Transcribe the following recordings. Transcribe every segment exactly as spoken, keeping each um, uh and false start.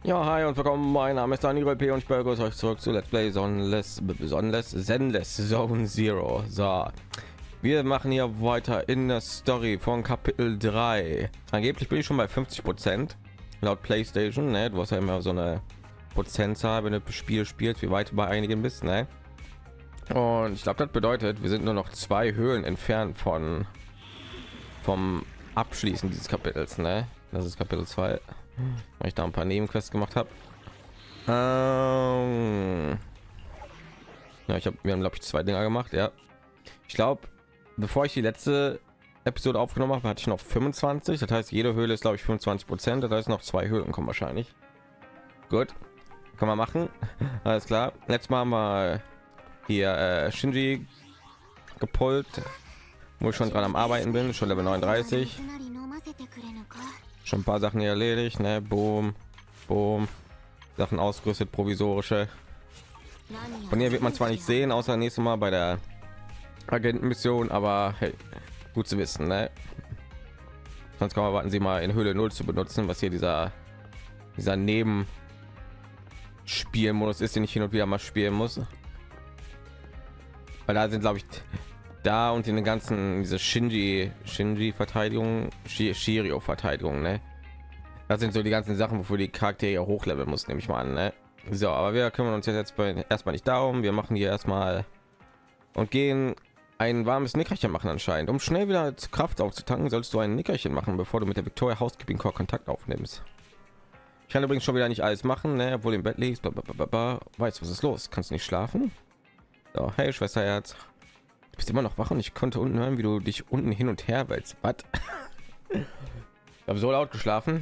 Ja, hi und willkommen. Mein Name ist Daniel P. und ich begrüße euch zurück zu Let's Play Sonless, besonders Zenless Zone Zero. So, wir machen hier weiter in der Story von Kapitel drei. Angeblich bin ich schon bei fünfzig Prozent laut PlayStation. Ne? Du hast ja immer so eine Prozentzahl, wenn du das Spiel spielst, wie weit du bei einigen bist. Ne? Und ich glaube, das bedeutet, wir sind nur noch zwei Höhlen entfernt von vom Abschließen dieses Kapitels. Ne? Das ist Kapitel zwei. Weil ich da ein paar Nebenquests gemacht habe. Ähm ja, ich habe wir haben glaube ich zwei Dinger gemacht. Ja, ich glaube, bevor ich die letzte Episode aufgenommen habe, hatte ich noch fünfundzwanzig. Das heißt, jede Höhle ist glaube ich fünfundzwanzig Prozent. Das heißt, noch zwei Höhlen kommen wahrscheinlich. Gut, kann man machen. Alles klar. Letztes Mal haben wir hier äh, Shinji gepult, wo ich schon dran am Arbeiten bin. Schon Level neununddreißig. Schon ein paar Sachen hier erledigt, ne? Boom, boom. Sachen ausgerüstet, provisorische. Von hier wird man zwar nicht sehen, außer nächstes Mal bei der Agentenmission, aber hey, gut zu wissen, ne? Sonst kann man warten Sie mal in Höhle null zu benutzen, was hier dieser dieser Nebenspielmodus ist, den ich hin und wieder mal spielen muss. Weil da sind, glaube ich, da und in den ganzen diese Shinji Shinji Verteidigung, Shirio Verteidigung, ne? Das sind so die ganzen Sachen, wofür die Charaktere hochleveln muss, nehme ich mal an, ne? So, aber wir kümmern uns jetzt bei, erstmal nicht darum. Wir machen hier erstmal und gehen ein warmes Nickerchen machen anscheinend. Um schnell wieder Kraft aufzutanken, sollst du ein Nickerchen machen, bevor du mit der Victoria Housekeeping Core Kontakt aufnimmst. Ich kann übrigens schon wieder nicht alles machen, ne? Obwohl du im Bett liegst. Blablabla. Weißt du, was ist los? Kannst du nicht schlafen? So, hey Schwesterherz. Du bist immer noch wach und ich konnte unten hören, wie du dich unten hin und her wälzt. Was? Ich habe so laut geschlafen.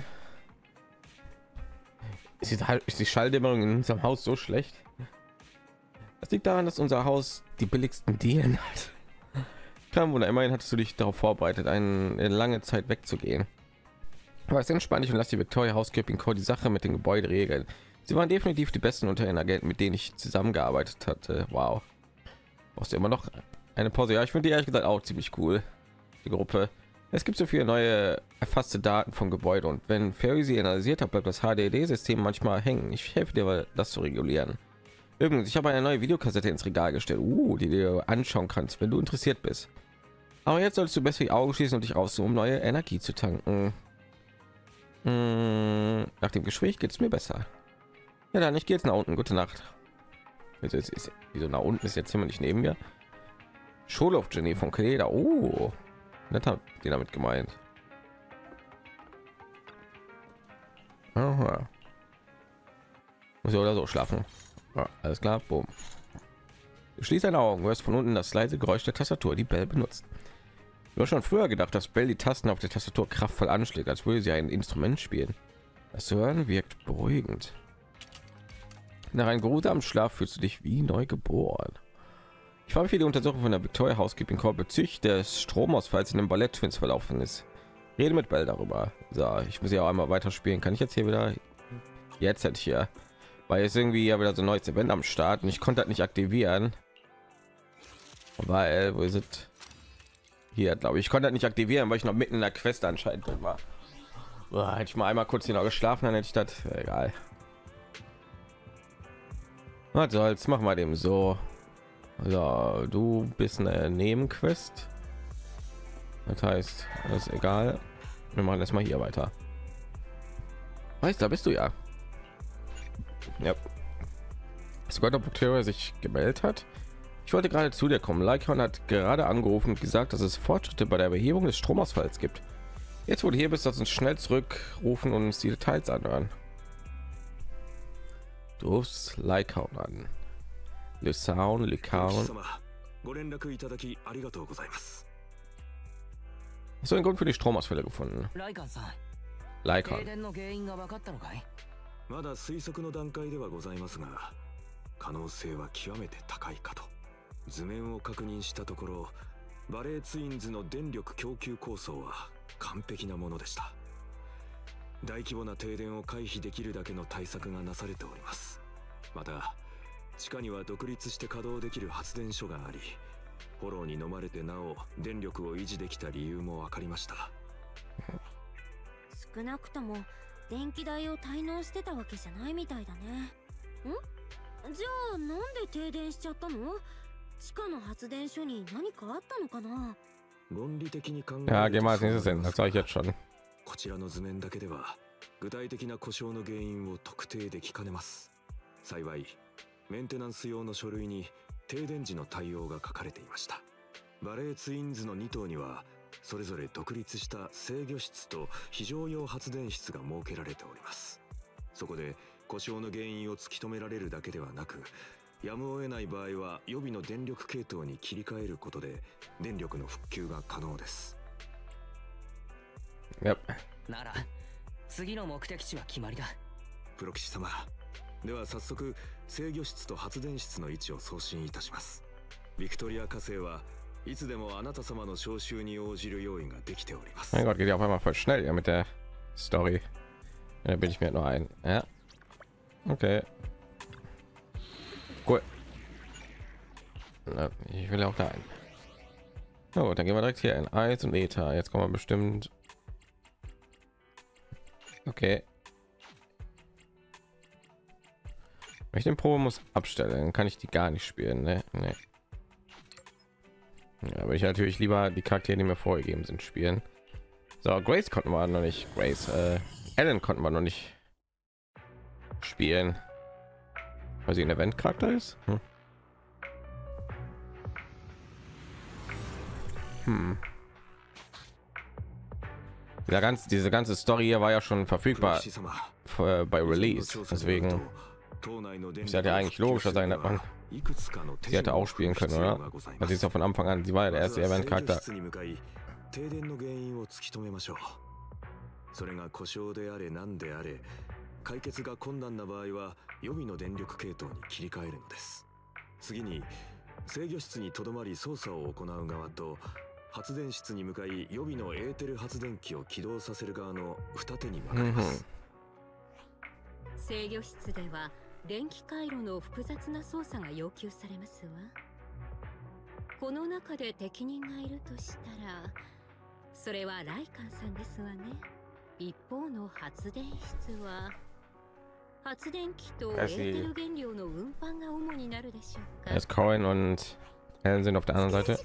Ist die, ist die Schalldämmerung in unserem Haus so schlecht? Das liegt daran, dass unser Haus die billigsten Dielen hat. Kein Wunder, immerhin hattest du dich darauf vorbereitet, eine, eine lange Zeit wegzugehen. Aber es entspann dich und lass die Victoria Housekeeping Core die Sache mit den Gebäuden regeln. Sie waren definitiv die besten unter den Agenten, mit denen ich zusammengearbeitet hatte. Wow. Brauchst du immer noch eine Pause? Ja, ich finde die ehrlich gesagt auch ziemlich cool, die Gruppe. Es gibt so viele neue erfasste Daten von Gebäude und wenn Ferry sie analysiert hat, bleibt das H D D-System manchmal hängen. Ich helfe dir, weil das zu regulieren. Übrigens, ich habe eine neue Videokassette ins Regal gestellt, uh, die du anschauen kannst, wenn du interessiert bist. Aber jetzt solltest du besser die Augen schließen und dich auszoomen, um neue Energie zu tanken. Hm, nach dem Gespräch geht es mir besser. Ja, dann ich gehe jetzt nach unten. Gute Nacht. Jetzt ist, ist, wieso nach unten ist jetzt immer nicht neben mir. Schulhof Jenny von Kleda. Oh, das hat die damit gemeint. Aha. Muss ja oder so schlafen. Ja, alles klar. Boom. Schließ deine Augen. Du hörst von unten das leise Geräusch der Tastatur, die Bell benutzt. Du hast schon früher gedacht, dass Bell die Tasten auf der Tastatur kraftvoll anschlägt, als würde sie ein Instrument spielen. Das Hören wirkt beruhigend. Nach einem geruhsamen Schlaf fühlst du dich wie neu geboren. Ich frage mich, wie die Untersuchung von der Victoria Housekeeping Core bezüglich des Stromausfalls in dem Ballett Twins verlaufen ist. Rede mit Bell darüber. So, ich muss ja auch einmal weiterspielen. Kann ich jetzt hier wieder? Jetzt hätte ich hier, weil jetzt irgendwie ja wieder so ein neues Event am Start und ich konnte das nicht aktivieren, weil wo ist es? Hier, glaube ich, ich konnte das nicht aktivieren, weil ich noch mitten in der Quest anscheinend drin war. Boah, hätte ich mal einmal kurz hier noch geschlafen, dann hätte ich das. Egal. Was soll's, machen wir dem so. So, du bist eine Nebenquest. Das heißt, das ist egal. Wir machen das mal hier weiter. Weißt du, da bist du ja. Ja. Hast du gehört, ob Victoria sich gemeldet hat? Ich wollte gerade zu dir kommen. Lycon hat gerade angerufen und gesagt, dass es Fortschritte bei der Behebung des Stromausfalls gibt. Jetzt, wo du hier bist, lass uns schnell zurückrufen und uns die Details anhören. Du rufst Lycon an. Lysaun, Lycaon. Hast du einen Grund für die Stromausfälle gefunden? Lycon. まだ推測の段階ではございますが、可能性は極めて高いかと。図面を確認したところ、バレーツインズの電力供給構想は完璧なものでした。大規模な停電を回避できるだけの対策がなされております。また、地下には独立して稼働できる発電所があり、フォローに飲まれてなお電力を維持できた理由も分かりました。 少なくとも電気代を滞納してたわけじゃないみたいだね。ん？じゃあなんで停電しちゃったの？地下の発電所に何かあったのかな？ 論理的に考え Ja, geh mal als nächstes hin, das sage ich jetzt schon. こちらの図面だけでは具体的な故障の原因を特定できかねます。幸いメンテナンス用の書類に停電時の対応が書かれていました。バレーツインズのに棟にはそれぞれ独立した制御室と非常用発電室が設けられております。そこで故障の原因を突き止められるだけではなく、やむを得ない場合は予備の電力系統に切り替えることで電力の復旧が可能です。 Yep. なら次の目的地は決まりだ。 プロ騎士様、では早速制御室と発電室の位置を送信いたします。ビクトリア火星はいつでもあなた様の招集に応じる用意ができております。 Mein Gott, geht ja auf einmal voll schnell ja mit der Story. Da bin ich mir nur ein. Ja. Okay. Cool. Na, ich will auch da ein. Oh, dann gehen wir direkt hier in Eis und Ether. Jetzt kommen wir bestimmt. Okay. Wenn ich den Probe muss abstellen, dann kann ich die gar nicht spielen. Ne? Nee. Ja, aber ich natürlich lieber die Charaktere, die mir vorgegeben sind, spielen. So, Grace konnten wir noch nicht. Grace, äh, Ellen konnten wir noch nicht spielen, weil sie ein Event-Charakter ist. Hm. Hm. Ja, ganz, diese ganze Story hier war ja schon verfügbar äh, bei Release, deswegen ist ja eigentlich logischer sein, dass man sie hätte auch spielen können, oder? Also sie ist ja von Anfang an, sie war ja der erste Event-Charakter. 停電の原因を突き止めましょう。それが故障であれ何であれ、解決が困難な場合は予備の電力系統に切り替えるのです。次に制御室にとどまり操作を行う側と発電室に向かい予備のエーテル発電機を起動させる側の二手に分かれます。 制御室では電気回路の複雑な操作が要求されますわ。この中で適任がいるとしたら、それはライカンさんですわね。一方の発電室は発電機とエーテル原料の運搬が主になるでしょうか。 Es Corin und Helen sind auf der anderen Seite.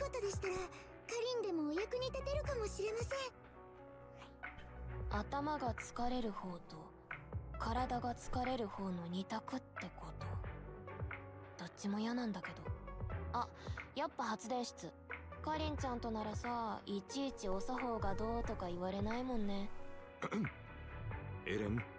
頭が疲れる方と体が疲れる方の二択ってこと。どっちも嫌なんだけど。あ、やっぱ発電室。カリンちゃんとならさ、いちいちお作法がどうとか言われないもんね。 エレン。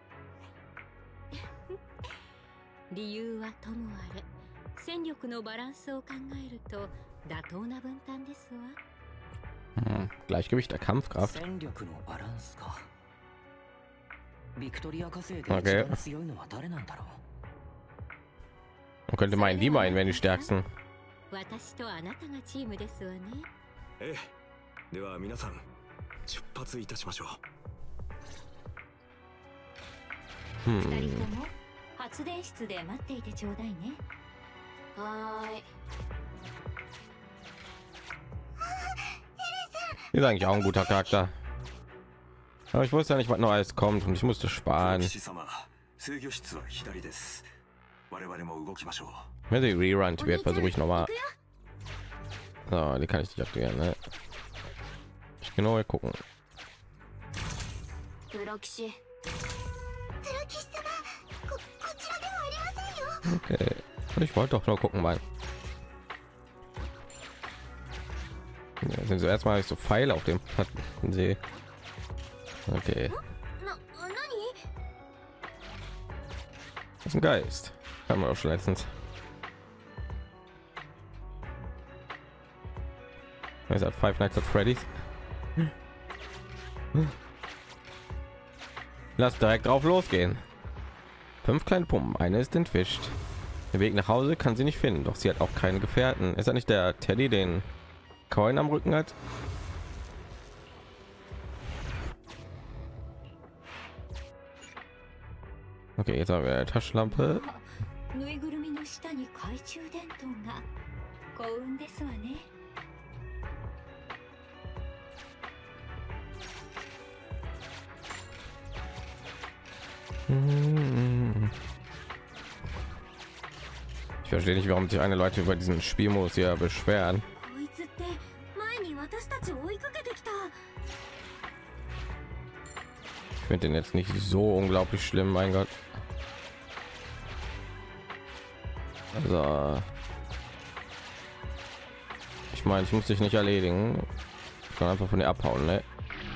理由はともあれ、戦力のバランスを考えると妥当な分担ですわ。 Hm, Gleichgewicht der Kampfkraft. Okay. Man könnte meinen, die meinen wären die stärksten. 私とあなたがチームですわね。 ええ、では皆さん出発いたしましょう。二人とも発電室で待っていてちょうだいね。 はーい。 Ist eigentlich auch ein guter Charakter. Aber ich wusste ja nicht, was noch alles kommt und ich musste sparen. Wenn sie rerunt wird, versuche ich noch mal. So, die kann ich nicht aktivieren, ne? Ich genau gucken. Okay, ich wollte doch nur gucken, mal. Ja, sind so erstmal so Pfeile auf dem Plattensee. Okay. Das ist ein Geist. Haben wir auch schon letztens. Was ist das? Five Nights at Freddy's. Lass direkt drauf losgehen. Fünf kleine Pumpen. Eine ist entwischt. Der Weg nach Hause kann sie nicht finden, doch sie hat auch keine Gefährten. Ist er nicht der Teddy, den Coin am Rücken hat? Okay, jetzt haben wir eine Taschenlampe. Ich verstehe nicht, warum sich eine Leute über diesen Spielmodus hier beschweren. Ich finde den jetzt nicht so unglaublich schlimm, mein Gott. Also ich meine, ich muss dich nicht erledigen. Ich kann einfach von dir abhauen, ne?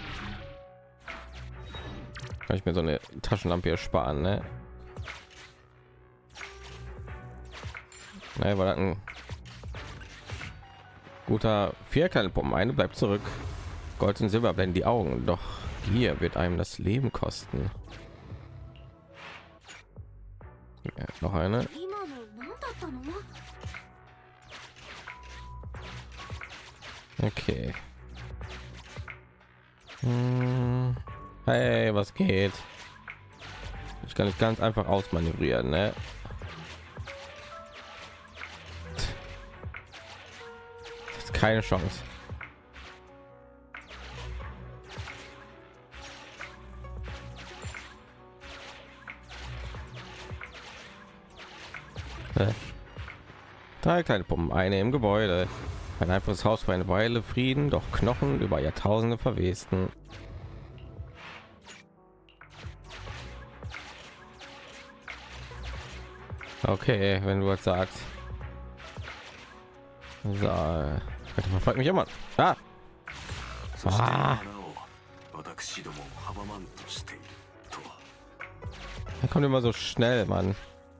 Kann ich mir so eine Taschenlampe ersparen, ne? Ne, war das ein guter Vierkernpumpen. Eine bleibt zurück. Gold und Silber blenden die Augen. Doch hier wird einem das Leben kosten. Ja, noch eine. Okay. Hm. Hey, was geht? Ich kann nicht ganz einfach ausmanövrieren, ne? Das ist keine Chance. Drei kleine Pumpen, eine im Gebäude. Ein einfaches Haus für eine Weile Frieden, doch Knochen über Jahrtausende verwesten. Okay, wenn du was sagst. So, verfolgt mich immer. Ah. Ah. Da kommt immer so schnell, Mann.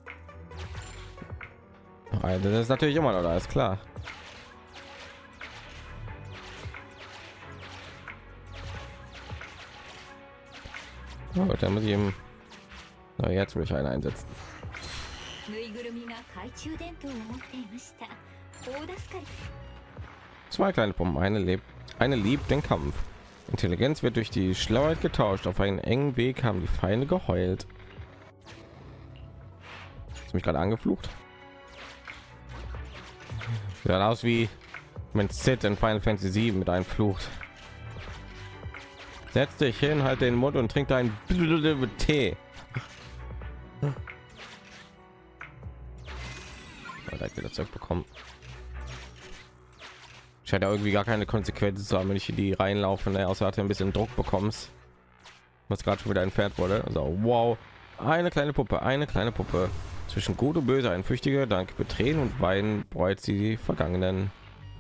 Das ist natürlich immer noch da, ist klar. Oh, da muss ich eben. Na, jetzt will ich einen einsetzen. Zwei kleine Pumpen, eine lebt, eine liebt den Kampf. Intelligenz wird durch die Schlauheit getauscht. Auf einen engen Weg haben die Feinde geheult. Hast du mich gerade angeflucht? Sieht aus wie mein Sid in Final Fantasy sieben mit einem Fluch. Setz dich hin, halt den Mund und trink deinen Tee. Da wieder zurückbekommen. Ich hatte irgendwie gar keine Konsequenzen zu haben, wenn ich die reinlaufe, ne? Außer hatte ein bisschen Druck bekommst, was gerade schon wieder entfernt wurde. Also wow, eine kleine Puppe, eine kleine Puppe. Zwischen gut und böse ein flüchtiger Dank. Betränen und Weinen bereut sie die Vergangenen.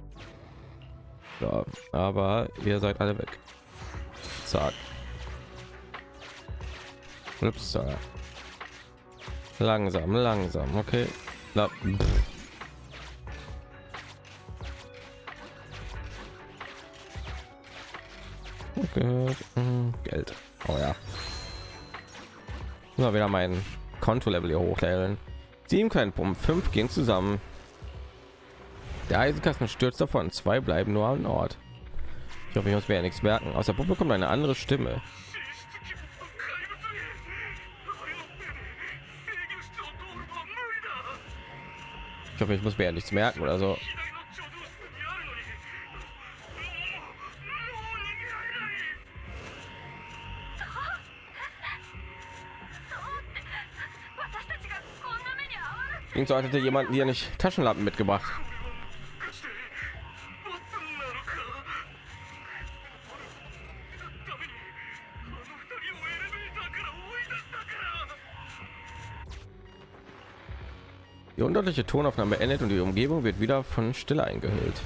So, aber ihr seid alle weg. Zack. Ups, so. Langsam, langsam, okay. Na, okay. Geld. Oh ja. Immer wieder mein Konto-Level hier hochleveln. Sieben kleine Pumpen, fünf gehen zusammen. Der Eisenkasten stürzt davon, zwei bleiben nur am Ort. Ich hoffe, ich muss mir ja nichts merken. Aus der Puppe kommt eine andere Stimme. Ich hoffe, ich muss mir ja nichts merken oder so. So hatte jemand hier nicht Taschenlampen mitgebracht. Die undeutliche Tonaufnahme beendet und die Umgebung wird wieder von Stille eingehüllt.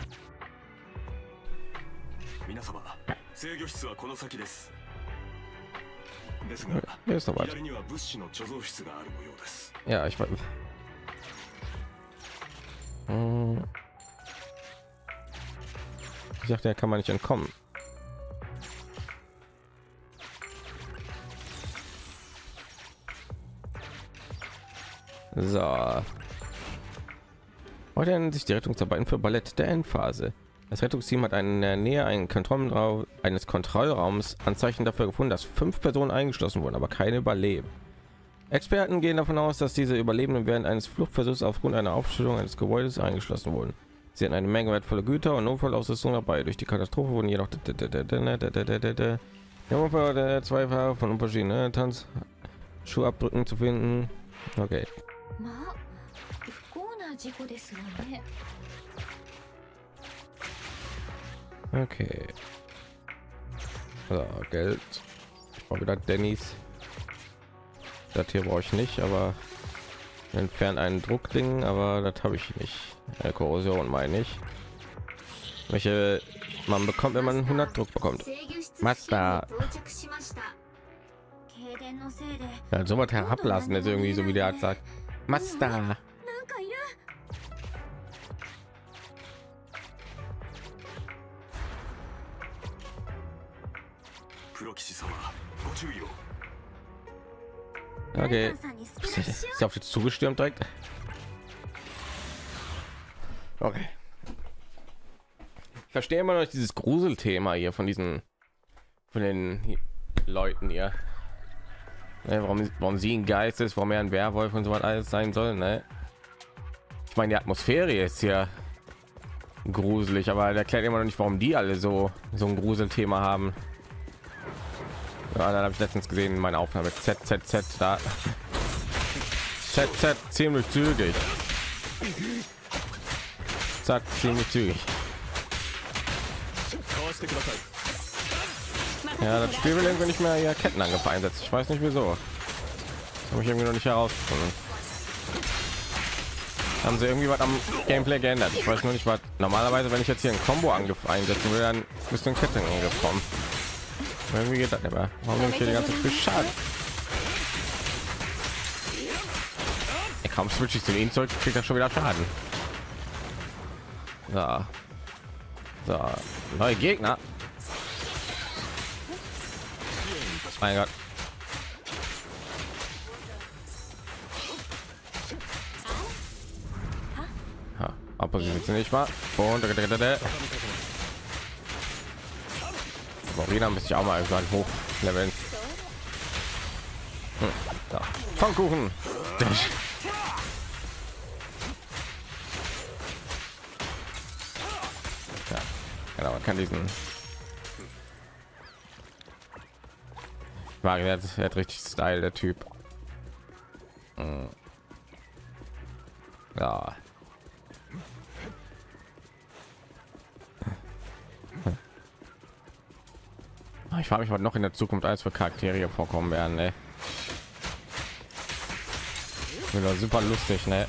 Hier ist noch was. Ja, ich weiß. Ich dachte, da kann man nicht entkommen. So. Heute nennt sich die Rettungsarbeiten für Ballett der Endphase. Das Rettungsteam hat in der Nähe einen Kontrollraum, eines Kontrollraums Anzeichen dafür gefunden, dass fünf Personen eingeschlossen wurden, aber keine überleben. Experten gehen davon aus, dass diese Überlebenden während eines Fluchtversuchs aufgrund einer Aufstellung eines Gebäudes eingeschlossen wurden. Sie hatten eine Menge wertvolle Güter und Notfallausrüstung dabei. Durch die Katastrophe wurden jedoch zwei Fahrer von verschiedenen Tanz Schuhabdrücken zu finden. Okay. まあ不幸な事故ですわね。 Okay. So, Geld. Ich brauche wieder Dennis. Das hier brauche ich nicht, aber entfernt einen Druckding, aber das habe ich nicht. Äh, Korrosion meine ich. Welche man bekommt, wenn man hundert Druck bekommt. Master. Ja, so was herablassen ist irgendwie so, wie der Arzt sagt. Master. 黒騎士様ご注意を。 Okay. Ist sie auf jetzt zugestürmt direkt? Okay. Ich verstehe immer noch dieses Gruselthema hier von diesen von den Leuten hier. Ne, warum, warum sie ein Geist ist, warum er ein Werwolf und so was alles sein soll. Ne? Ich meine, die Atmosphäre ist hier gruselig, aber er erklärt immer noch nicht, warum die alle so so ein Gruselthema haben. Ja, dann habe ich letztens gesehen in meiner Aufnahme Z Z Z da. Z Z ziemlich zügig. Zack, ziemlich zügig. Ja, das Spiel will irgendwie nicht mehr hier Kettenangriff einsetzen. Ich weiß nicht wieso. Habe ich irgendwie noch nicht herausgefunden. Haben sie irgendwie was am Gameplay geändert? Ich weiß nur nicht was. Normalerweise, wenn ich jetzt hier einen Combo-Angriff einsetzen will, dann müsste ein Kettenangriff kommen. Irgendwie geht das nicht mehr. Warum nehme ich hier die ganze Zeit Schaden? Ich kaum switch ich zu ihm zurück, kriegt er schon wieder Schaden. So. So, neue Gegner. Mein Gott. Ja, Opposition nicht mal. Und Marina müsste ich auch mal irgendwann hochleveln. Hm, so. Pfannkuchen. Ja, genau, man kann diesen Mario, er hat, er hat richtig Style, der Typ. Hm. Ja. Ich frage mich, was noch in der Zukunft alles für Charaktere vorkommen werden. Ne? Wieder super lustig, ne?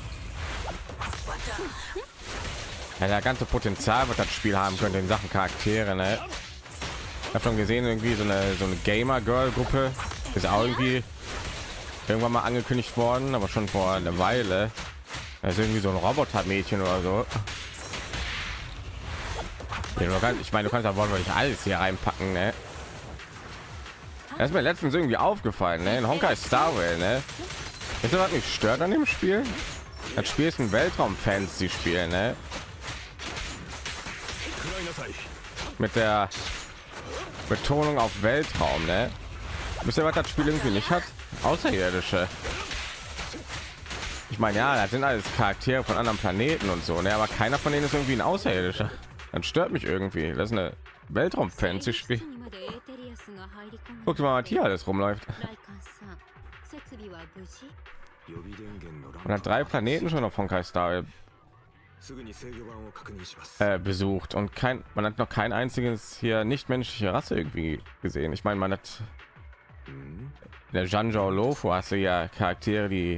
Ja, der ganze Potenzial, was das Spiel haben könnte in Sachen Charaktere, ne? Ich habe schon gesehen, irgendwie so eine so eine Gamer Girl Gruppe ist auch irgendwie irgendwann mal angekündigt worden, aber schon vor einer Weile. Das ist irgendwie so ein Roboter-Mädchen oder so. Ich meine, du kannst da wortwörtlich alles hier reinpacken, ne? Das ist mir letztens irgendwie aufgefallen, ne? In Honkai Star Rail, ne? Ist das, was mich stört an dem Spiel? Das Spiel ist ein Weltraum-Fantasy-Spiel, ne? Mit der Betonung auf Weltraum, ne? Wisst ihr, was das Spiel irgendwie nicht hat? Außerirdische. Ich meine, ja, das sind alles Charaktere von anderen Planeten und so, ne? Aber keiner von denen ist irgendwie ein Außerirdischer. Das stört mich irgendwie. Das ist eine Weltraum-Fantasy-Spiel. Guck mal, was hier alles rumläuft. Man hat drei Planeten schon auf Honkai Star Rail äh, besucht und kein, man hat noch kein einziges hier nicht menschliche Rasse irgendwie gesehen. Ich meine, man hat der Janjao Lofu, hast du ja Charaktere, die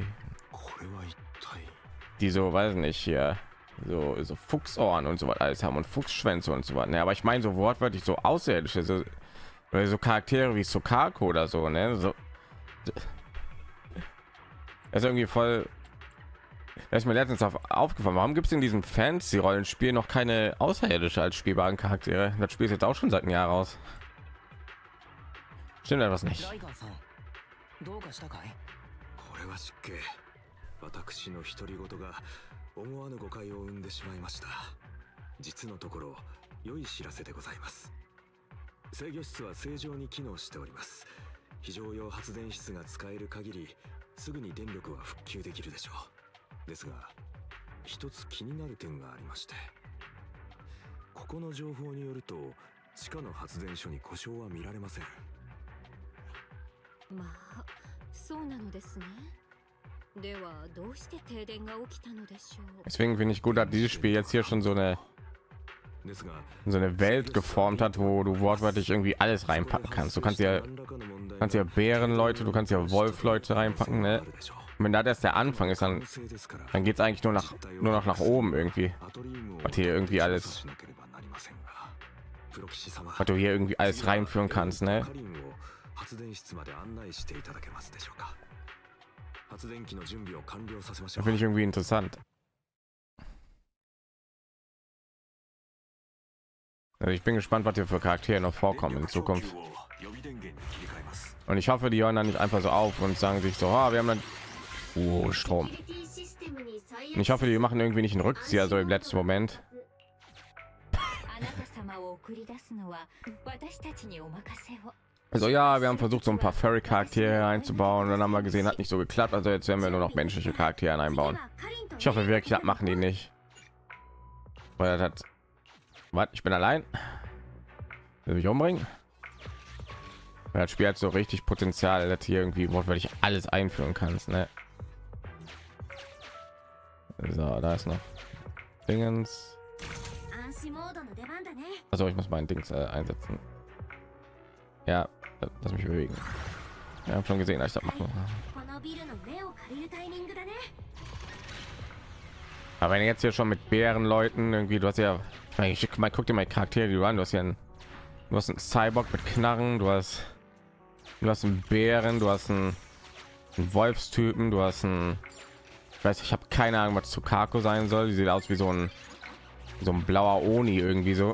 die so, weiß nicht, hier so, so Fuchsohren und so was alles haben und Fuchsschwänze und so was. Ne, aber ich meine so wortwörtlich so außerirdische, so, so Charaktere wie Sokako oder so, ne? So, das ist irgendwie voll. Das ist mir letztens auf, aufgefallen. Warum gibt es in diesem Fantasy-Rollenspiel noch keine außerirdische als spielbaren Charaktere? Das Spiel ist jetzt auch schon seit einem Jahr raus. Stimmt etwas nicht. 私の独り言が思わぬ誤解を生んでしまいました。実のところ良い知らせでございます。制御室は正常に機能しております。非常用発電室が使える限りすぐに電力は復旧できるでしょう。ですが一つ気になる点がありまして、ここの情報によると地下の発電所に故障は見られません。 まあそうなのですね。ではどうして停電が起きたのでしょう。 Deswegen finde ich gut, dass dieses Spiel jetzt hier schon so eine so eine Welt geformt hat, wo du wortwörtlich irgendwie alles reinpacken kannst. Du kannst ja kannst ja Bärenleute, du kannst ja Wolfleute reinpacken, ne? Und wenn da das der Anfang ist, dann dann geht es eigentlich nur nach nur noch nach oben irgendwie. Was hier irgendwie alles, was du hier irgendwie alles reinführen kannst, ne? Das finde ich irgendwie interessant. Also ich bin gespannt, was hier für Charaktere noch vorkommen in Zukunft. Und ich hoffe, die hören dann nicht einfach so auf und sagen sich so, oh, wir haben dann oh, Strom. Und ich hoffe, die machen irgendwie nicht einen Rückzieher so im letzten Moment. Also ja, wir haben versucht, so ein paar Furry-Charaktere einzubauen, und dann haben wir gesehen, hat nicht so geklappt. Also jetzt werden wir nur noch menschliche Charaktere einbauen. Ich hoffe wirklich, das machen die nicht. Weil das hat... Was? Ich bin allein. Will mich umbringen? Das Spiel hat so richtig Potenzial, dass hier irgendwie wortwörtlich alles einführen kannst, ne? So, da ist noch Dingens. Also ich muss mein Dings äh, einsetzen. Ja, lass mich bewegen. Wir haben schon gesehen, dass ich das mache. Aber wenn jetzt hier schon mit Bärenleuten irgendwie, du hast ja, ich mal guck dir mal Charaktere, die du an, du hast ja einen, du hast einen Cyborg mit Knarren, du hast, du hast einen Bären, du hast einen, einen Wolfstypen, du hast einen, ich weiß, ich habe keine Ahnung, was Tsukako sein soll. Die sieht aus wie so ein, so ein blauer Oni irgendwie so.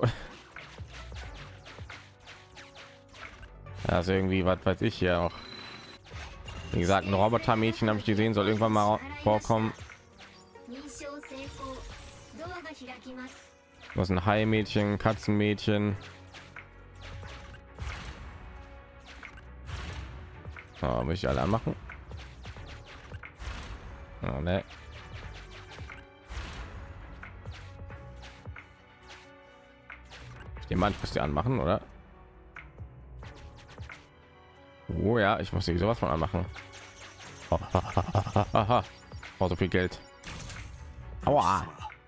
Also irgendwie, was weiß ich hier auch. Wie gesagt, ein Robotermädchen habe ich gesehen, soll irgendwann mal vorkommen. Was ein Hai-Mädchen, Katzenmädchen. Oh, will ich alle anmachen? Oh, ne. Den Mann müsst ihr anmachen, oder? Oh ja, ich muss hier sowas von anmachen. Oh, oh, so viel Geld. Aua.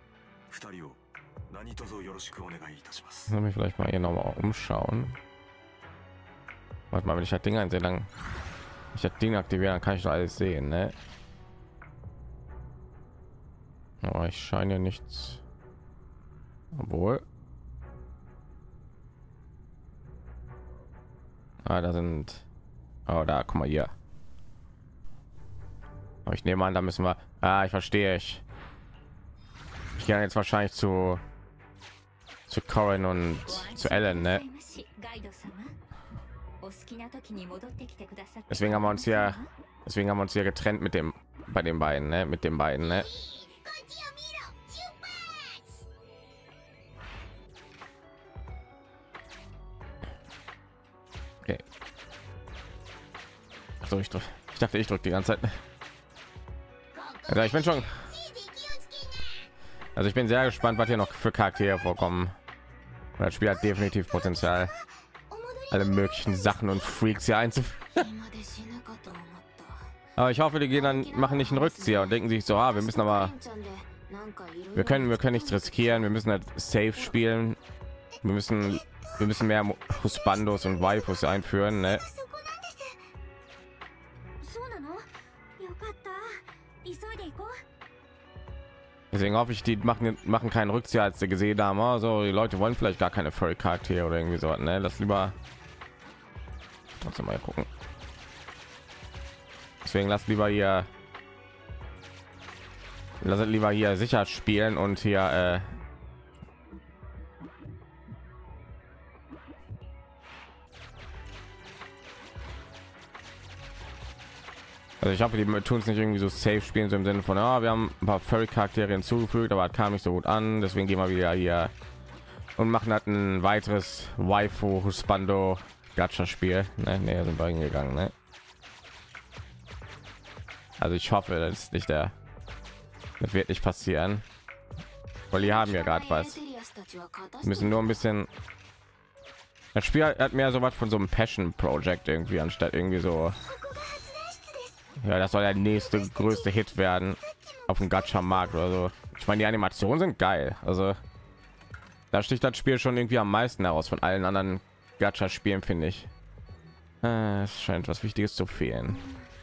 Soll mich vielleicht mal hier noch mal umschauen. Warte mal, wenn ich das Ding einsehe, dann ich das Ding aktivieren, dann kann ich doch alles sehen, ne? Aber ich scheine nichts. Obwohl. Ah, da sind. Oh, da, guck mal hier. Aber ich nehme an, da müssen wir. Ah, ich verstehe ich. Ich gehe jetzt wahrscheinlich zu zu Corin und zu Ellen, ne? Deswegen haben wir uns hier, deswegen haben wir uns hier getrennt mit dem, bei den beiden, ne? Mit den beiden, ne? Okay. Also ich, drück, ich dachte, ich drücke die ganze Zeit. Also ich bin schon. Also ich bin sehr gespannt, was hier noch für Charaktere vorkommen. Das Spiel hat definitiv Potenzial, alle möglichen Sachen und Freaks hier einzuführen. Aber ich hoffe, die gehen dann, machen nicht einen Rückzieher und denken sich so, ah, wir müssen aber, wir können, wir können nichts riskieren, wir müssen halt safe spielen, wir müssen, wir müssen mehr Husbandos und Waifus einführen, ne? Deswegen hoffe ich, die machen machen keinen Rückzieher, als sie gesehen haben, also die Leute wollen vielleicht gar keine Furry Charaktere oder irgendwie so, ne? Lass lieber trotzdem mal gucken. Deswegen lass lieber hier lass lieber hier sicher spielen und hier äh, also ich hoffe, die tun es nicht irgendwie so safe spielen, so im Sinne von, ah, wir haben ein paar Furry Charaktere hinzugefügt, aber es kam nicht so gut an, deswegen gehen wir wieder hier und machen halt ein weiteres Waifu Husbando Gacha Spiel, ne? Nee, sind wir hingegangen, ne? Also ich hoffe, das ist nicht der, das wird nicht passieren, weil die haben ja gerade was. Wir müssen nur ein bisschen, das Spiel hat mehr so was von so einem Passion Project irgendwie, anstatt irgendwie so Ja, das soll der nächste größte Hit werden auf dem Gacha-Markt oder so. Ich meine, die Animationen sind geil. Also da sticht das Spiel schon irgendwie am meisten heraus von allen anderen Gacha-Spielen, finde ich. Äh, es scheint was Wichtiges zu fehlen.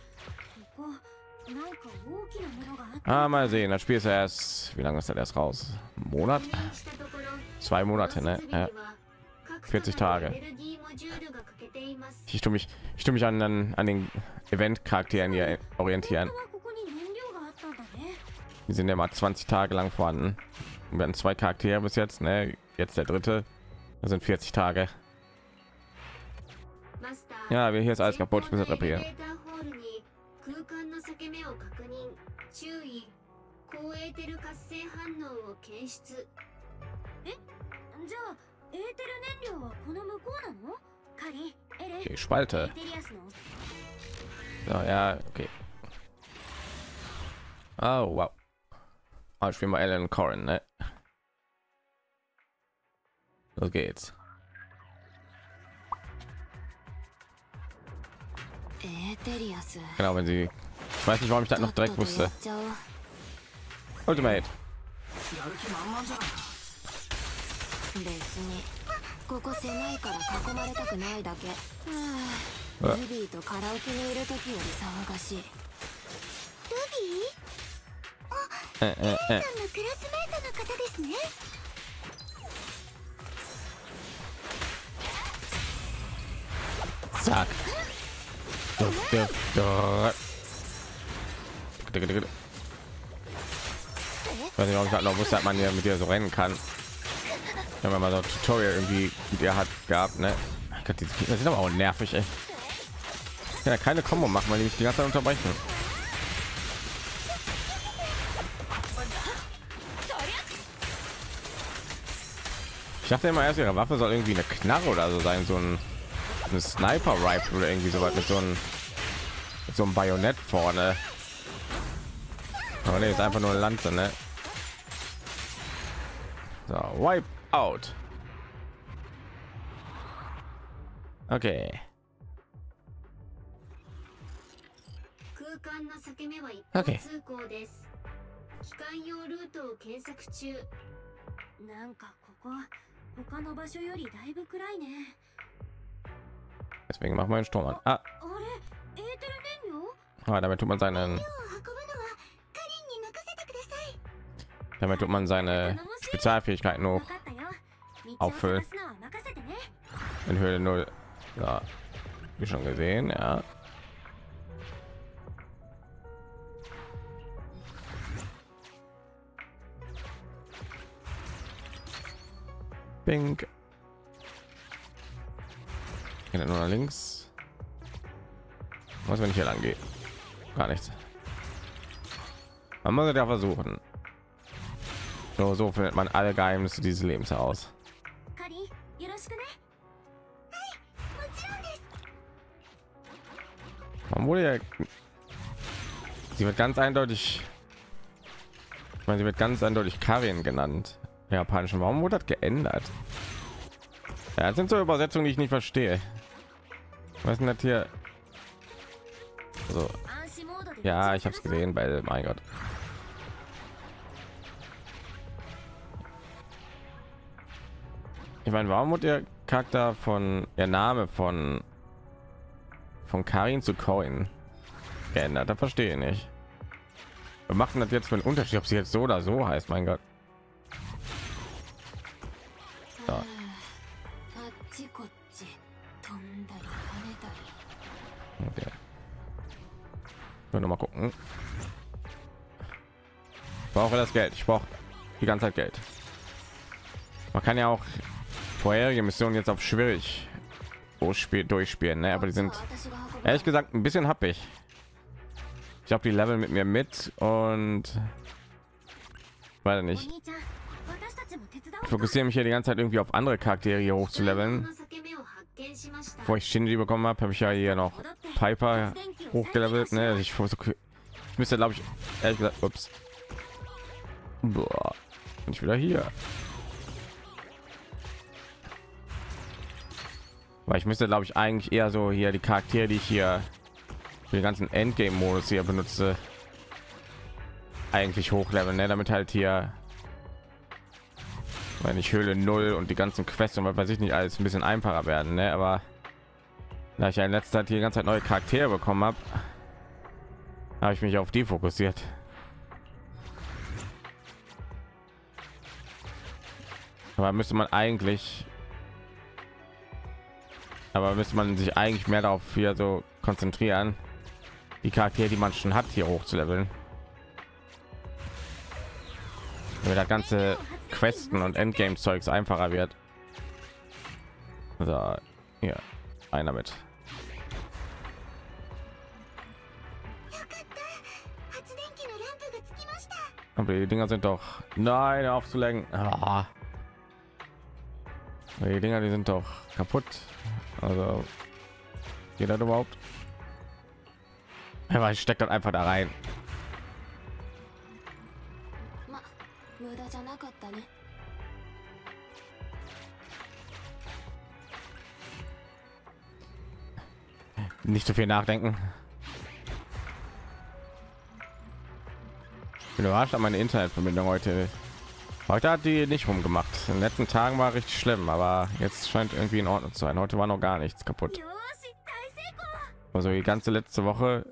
Ah, mal sehen. Das Spiel ist ja erst, wie lange ist das erst raus? Ein Monat? Zwei Monate, ne? Ja. vierzig Tage. Ich tue mich, ich tue mich an, an, an den Event-Charakteren hier orientieren. Die sind ja mal zwanzig Tage lang vorhanden. Wir werden zwei Charaktere bis jetzt, ne? Jetzt der dritte. Das sind vierzig Tage. Ja, wir hier ist alles kaputt. Ich muss jetzt reparieren. じゃあエーテル燃料はこの向こうなの？カリ、エレ、 Okay, Spalte. So, ja, okay. Oh, wow. Ah, ich spiele mal Alan Corin, ne? Los geht's. Genau, wenn sie... Ich weiß nicht, warum ich das noch direkt wusste. Ultimate. 別にここ狭いから囲まれたくないだけ。ルビーとカラオケにいる時より騒がしい。ルビー？あ、エリさんのクラスメートの方ですね。 Zack. Ich weiß nicht, ob ich halt noch wusste, dass man ja mit dir so rennen kann. Wenn man mal so ein Tutorial irgendwie mit ihr hat gehabt, ne? Gott, diese Gegner sind aber auch nervig, ey. Ich kann ja keine Kombo machen, weil die mich die ganze Zeit unterbrechen. Ich dachte immer erst, ihre Waffe soll irgendwie eine Knarre oder so sein, so ein eine Sniper Rifle oder irgendwie so was mit so einem mit so einem Bajonett vorne. Aber ne, ist einfach nur eine Lanze, ne? So, wipe out. Okay. Okay. なんかここ他の場所よりだいぶ暗いね。 Deswegen machen wir einen Sturm an. Ah. Ah, damit tut man seinen damit tut man seine Spezialfähigkeiten hoch auffüllen in Höhe null. Ja, wie schon gesehen, ja. Pink. Nur nach links. Was, wenn ich hier lang gehe? Gar nichts. Man muss ja versuchen. So, so findet man alle Geheimnisse dieses Lebens heraus. Man wurde ja, sie wird ganz eindeutig, ich meine, sie wird ganz eindeutig Karin genannt. Japanischen. Warum wurde das geändert? Ja, das sind so Übersetzungen, die ich nicht verstehe. Was ist denn das hier? So. Ja, ich habe es gesehen bei, mein Gott. Ich meine, warum wurde der Charakter von der Name von von Karin zu Coin geändert? Da verstehe ich nicht. Wir machen das jetzt für einen Unterschied, ob sie jetzt so oder so heißt, mein Gott. So. Okay. Ich will noch mal gucken. Ich brauche das Geld. Ich brauche die ganze Zeit Geld. Man kann ja auch vorherige Missionen jetzt auf schwierig durchspielen, ne? Aber die sind ehrlich gesagt ein bisschen happig. Ich habe die Level mit mir mit und weiß nicht. Ich fokussiere mich hier die ganze Zeit irgendwie auf andere Charaktere hier hoch zu leveln. Bevor ich Shinji bekommen habe, habe ich ja hier noch Piper hochgelevelt, ne? Ich, ich müsste, glaube ich, ehrlich gesagt, ups. Boah, bin ich wieder hier. Weil ich müsste, glaube ich, eigentlich eher so hier die Charaktere, die ich hier den ganzen Endgame-Modus hier benutze, eigentlich hochleveln, ne? Damit halt hier, wenn ich Höhle null und die ganzen Quests und was weiß ich nicht alles ein bisschen einfacher werden, ne? Aber da ich ja in letzter Zeit die ganze Zeit neue Charaktere bekommen habe, habe ich mich auf die fokussiert. Aber müsste man eigentlich aber müsste man sich eigentlich mehr darauf hier so konzentrieren, die Charaktere, die man schon hat, hier hoch zu leveln. Damit das ganze Questen und Endgame Zeugs einfacher wird. So, hier, einer mit. Aber die Dinger sind doch, nein, aufzulenken. Ah. Die Dinger, die sind doch kaputt. Also geht das überhaupt? Aber ich stecke dann einfach da rein. Nicht so viel nachdenken. Ich bin überrascht, an meine Internetverbindung heute. Heute hat die nicht rumgemacht. In den letzten Tagen war richtig schlimm, aber jetzt scheint irgendwie in Ordnung zu sein. Heute war noch gar nichts kaputt. Also die ganze letzte Woche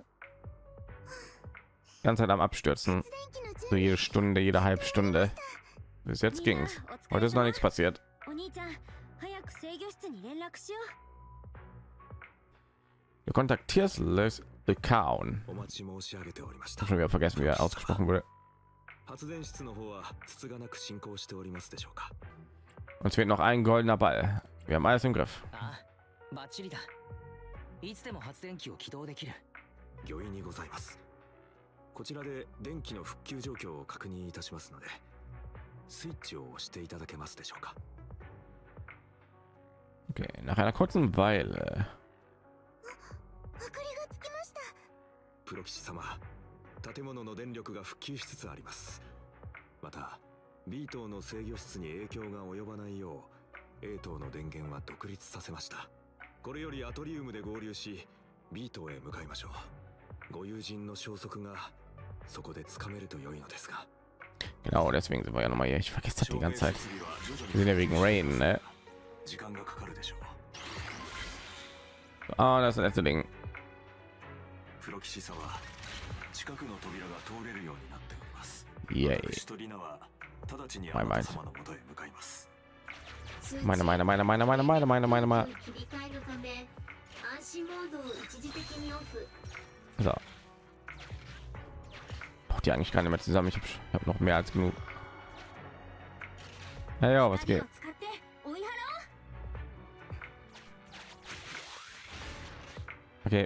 ganze Zeit am Abstürzen. So jede Stunde, jede halbe Stunde. Bis jetzt ging es. Heute ist noch nichts passiert. Du kontaktierst Les Le Caon. Schon wieder vergessen, wie er ausgesprochen wurde. Uns fehlt noch ein goldener Ball. Wir haben alles im Griff. いつでも発電機を起動できる。 御意にございます。こちらで電気の復旧状況を確認いたしますので、スイッチを押していただけますでしょうか。 Okay, nach einer kurzen Weile. プロ騎士様、建物の電力が復旧しつつあります。また B 棟の制御室に影響が及ばないよう A 棟の電源は独立させました。これよりアトリウムで合流し B 棟へ向かいましょう。ご友人の消息がそこでつかめると良いのですが。 Genau, deswegen sind wir ja noch mal hier. Ich vergesse das die ganze Zeit. Wir sind ja wegen Rain, ne? Ah, das ist das letzte Ding. Yay. Mein Mein. Meine, meine, meine, meine, meine, meine, meine, meine, meine. So. Braucht die eigentlich keine mehr zusammen. Ich habe hab noch mehr als genug. Ja, ja, was geht? Okay.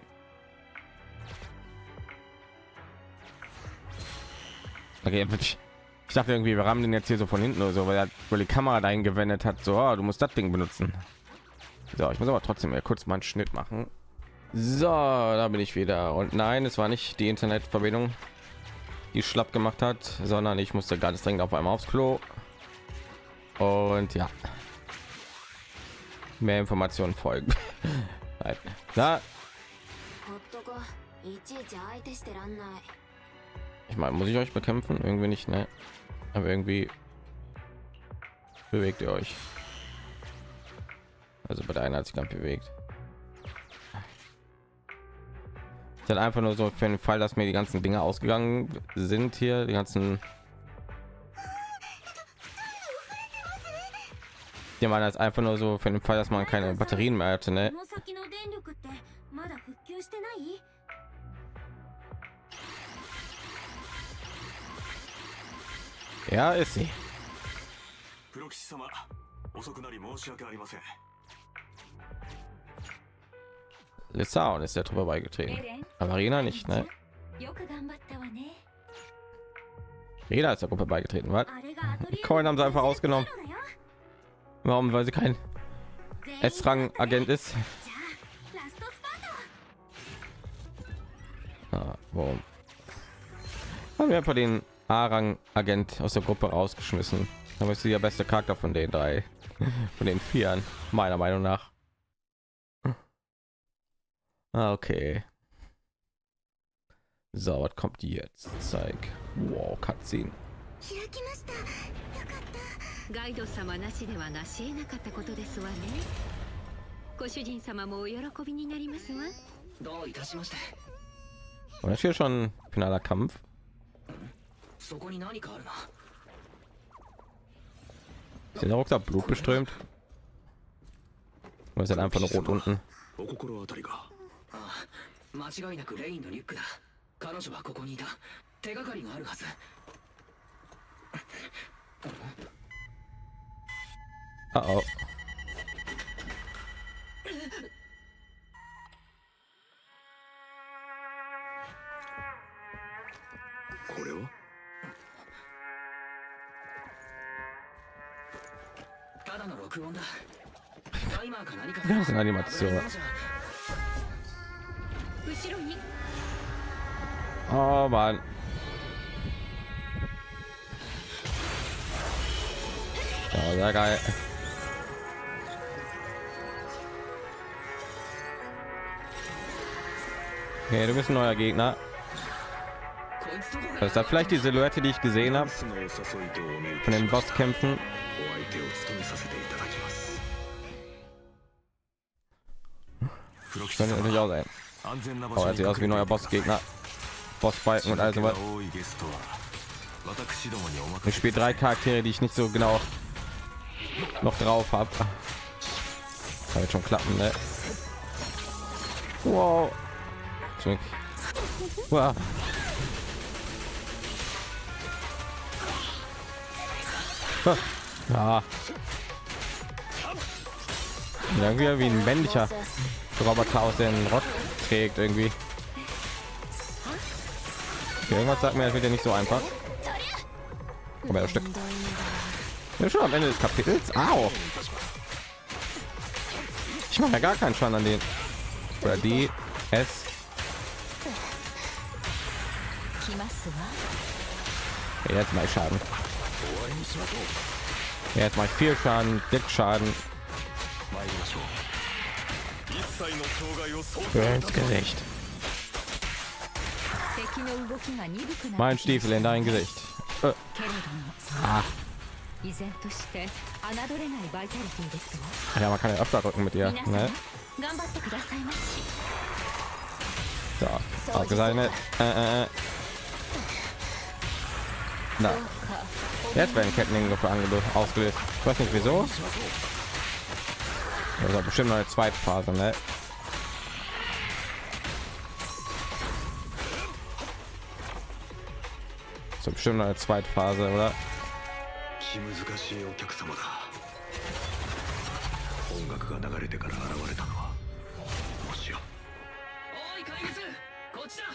Okay, ich dachte irgendwie, wir haben den jetzt hier so von hinten oder so, weil er weil die Kamera dahin gewendet hat. So, oh, du musst das Ding benutzen. So, ich muss aber trotzdem ja kurz mal einen Schnitt machen. So, da bin ich wieder. Und nein, es war nicht die Internetverbindung, die schlapp gemacht hat, sondern ich musste ganz dringend auf einmal aufs Klo. Und ja, mehr Informationen folgen. Na, ich meine, muss ich euch bekämpfen? Irgendwie nicht, ne? Aber irgendwie bewegt ihr euch. Also bei der einen hat sich ganz bewegt. Ich hatte einfach nur so für den Fall, dass mir die ganzen Dinge ausgegangen sind hier, die ganzen. Die waren jetzt einfach nur so für den Fall, dass man keine Batterien mehr hatte, ne? Ja, ist sie. Lissau ist der Truppe beigetreten. Aber Arena nicht, ne? Jeder ist der Gruppe beigetreten, was? Coin haben sie einfach ausgenommen. Warum? Weil sie kein S-Rang-Agent ist. Ah, warum? Haben wir einfach den A-Rang-Agent aus der Gruppe rausgeschmissen. Aber ist sie der beste Charakter von den drei, von den vieren, meiner Meinung nach. Ah, okay. So, was kommt jetzt? Zeig. Wow, Cutscene. 開きました。よかった。ガイド様なしでは成し得なかったことですわね。ご主人様もお喜びになりますわ。 どういたしまして。 Und das hier schon finaler Kampf. そこに何かあるな。 Ist der Rucksack blutbeströmt? Oder ist er einfach nur rot unten? お心当たりが。 ああ、間違いなくレインのリュックだ。彼女はここにいた。手がかりがあるはず。 Uh oh. これはただの録音だ。タイマーか何か。 Das ist eine Animation. 後ろに。 Oh Mann. Ja, sehr geil. Okay, du bist ein neuer Gegner. Das ist da vielleicht die Silhouette, die ich gesehen habe そのお誘いとお目 von den Bosskämpfen. お相手を務めさせていただきます。 Könnte natürlich auch sein. 安全な場 Oh, 所 er に sieht aus wie ein neuer Bossgegner. Bossbalken und alles. 多いゲストは私どもにお任せ Ich spiele drei Charaktere, die ich nicht so genau noch drauf habe. Das wird schon klappen, ne? Wow. Wow. Ja. Irgendwie wie ein männlicher Roboter aus den Rott trägt irgendwie. Okay, irgendwas sagt mir, das wird ja nicht so einfach. Aber das Stück. Ja, schon am Ende des Kapitels. Au. Ich mache ja gar keinen Schaden an den. Oder die S. Jetzt mal Schaden. Jetzt mal viel Schaden, dick Schaden. Ins Gesicht. Mein Stiefel in dein Gesicht. Äh. Ah. Ja, man kann ja öfter drücken mit ihr. Ne? So, ausgezeichnet. Äh, äh. Na. Jetzt werden Kettenlinge ausgelöst. Ich weiß nicht wieso. Das ist bestimmt noch eine zweite Phase, ne? So bestimmt noch eine zweite Phase, oder? 難しいお客様だ。音楽が流れてから現れたのはもしや。 おい怪物、こっちだ。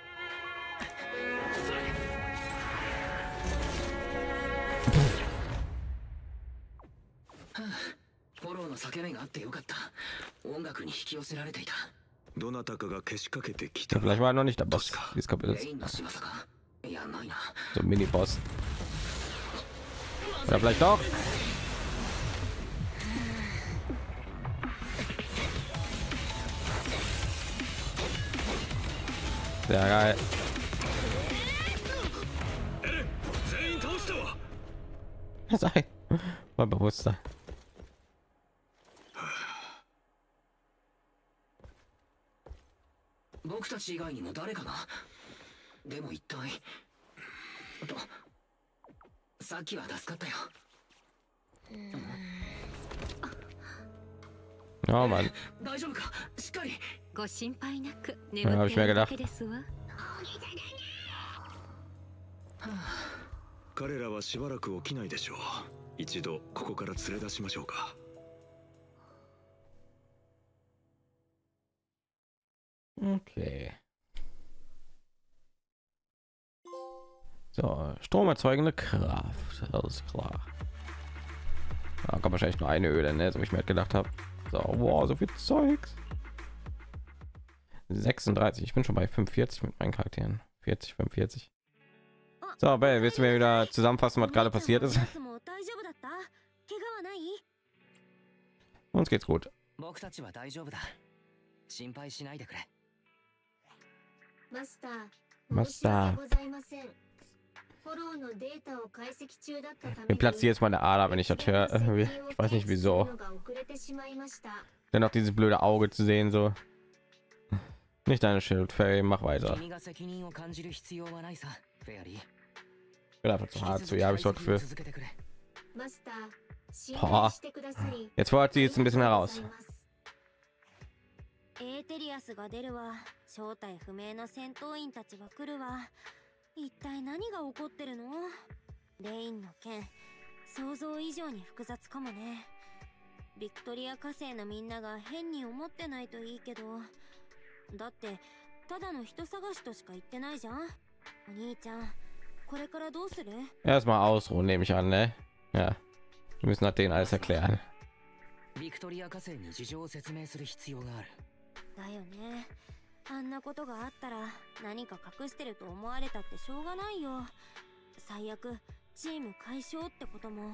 フォローの叫びがあってよかった。音楽に引き寄せられていた。 どなたかがけしかけてきた。 Vielleicht war er noch nicht der Boss dieses Kapitels. レインの仕業か。いやないな。 So ein Mini-Boss. Oder vielleicht doch. Sehr geil. Sei mal bewusster. 僕たち以外にも誰かが。でも一体。と。さっきは助かったよ。 Oh Mann. 大丈夫か。しっかり。 ご心配なく眠っているだけですわ。 彼らはしばらく起きないでしょう。一度ここから連れ出しましょうか。 Okay. So, stromerzeugende Kraft. Alles klar. Da kommt wahrscheinlich nur eine Öle, ne? So wie ich mir halt gedacht habe. So, wow, so viel Zeugs. sechsunddreißig. Ich bin schon bei fünfundvierzig mit meinen Charakteren. vierzig, fünfundvierzig. So, Bell, willst du mir wieder zusammenfassen, was gerade passiert ist? Uns geht's gut. 僕たちは大丈夫だ。心配しないでくれ。 マスター、 Master. Mir platzt jetzt meine Ader, wenn ich das höre. Ich weiß nicht wieso. Dann noch dieses blöde Auge zu sehen, so. Nicht deine Schuld, Fairy, mach weiter. Ich bin einfach zu hart, zu ja, habe ich dort für. Boah. Jetzt fordert sie jetzt ein bisschen heraus. エーテリアスが出るわ。正体不明の戦闘員たちが来るわ。一体何が起こってるの？レインの件、想像以上に複雑かもね。ビクトリア火星のみんなが変に思ってないといいけど。だってただの人探しとしか言ってないじゃん。お兄ちゃん、これからどうする？ Erstmal ausruhen, nehme ich an, ne? Ja. Wir müssen denen alles erklären. ビクトリア火星に事情を説明する必要がある。 だよね。あんなことがあったら何か隠してると思われたってしょうがないよ。最悪チーム解消ってことも。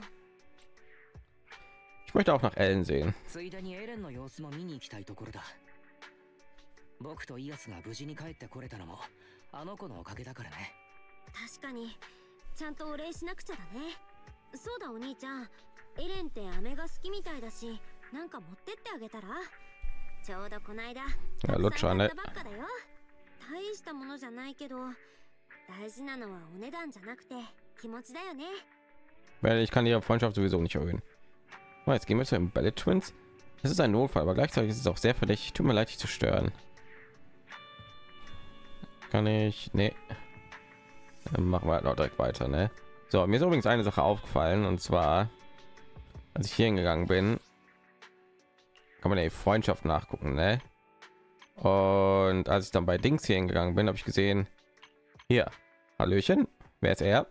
Ich möchte auch nach Ellen sehen. ついでにエレンの様子も見に行きたいところだ。僕とイアスが無事に帰ってこれたのもあの子のおかげだからね。 確かにちゃんとお礼しなくちゃだね。そうだお兄ちゃん、エレンって飴が好きみたいだし、なんか持ってってあげたら。ちょうどこの間 Ja, Lutscher, ne? 大したものじゃないけど、大事なのはお値段じゃなくて気持ちだよね。 Ich kann ihre Freundschaft sowieso nicht erhöhen. Oh, jetzt gehen wir zu den Ballet Twins. Das ist ein Notfall, aber gleichzeitig ist es auch sehr verdächtig. Tut mir leid, dich zu stören. Kann ich? Nee. Dann machen wir halt noch direkt weiter, ne? So, mir ist übrigens eine Sache aufgefallen, und zwar, als ich hier hingegangen bin, kann man ja die Freundschaft nachgucken, ne? Und als ich dann bei Dings hier hingegangen bin, habe ich gesehen, hier, Hallöchen, wer ist er?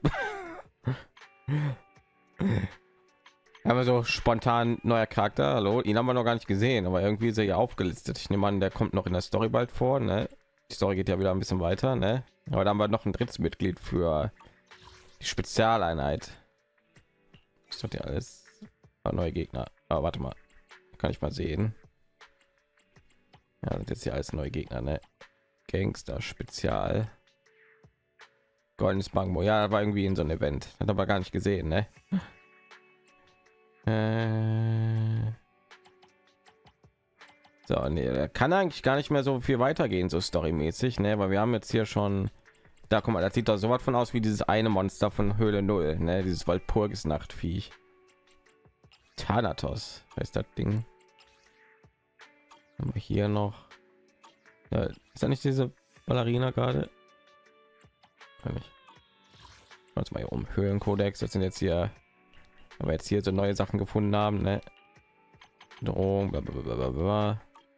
Haben wir so spontan neuer Charakter, hallo, ihn haben wir noch gar nicht gesehen, aber irgendwie ist er ja aufgelistet. Ich nehme an, der kommt noch in der Story bald vor, ne? Die Story geht ja wieder ein bisschen weiter, ne? Aber da haben wir noch ein drittes Mitglied für die Spezialeinheit. Ist doch ja alles neue Gegner. Aber warte mal, kann ich mal sehen. Ja, das ist ja alles neue Gegner, ne? Gangster Spezial. Goldenes Bangbo. Ja, war irgendwie in so einem Event. Hat aber gar nicht gesehen, ne? Äh so, nee, da kann eigentlich gar nicht mehr so viel weitergehen, so storymäßig, ne? Weil wir haben jetzt hier schon, da guck mal, das sieht doch so was von aus wie dieses eine Monster von Höhle Null, ne? Dieses Walpurgis Nachtviech. Thanatos heißt das Ding. Haben wir hier noch, ja, ist da nicht diese Ballerina gerade? Uns mal hier um Höhlenkodex. Das sind jetzt hier, aber jetzt hier so neue Sachen gefunden haben, ne? Drohung, blablabla.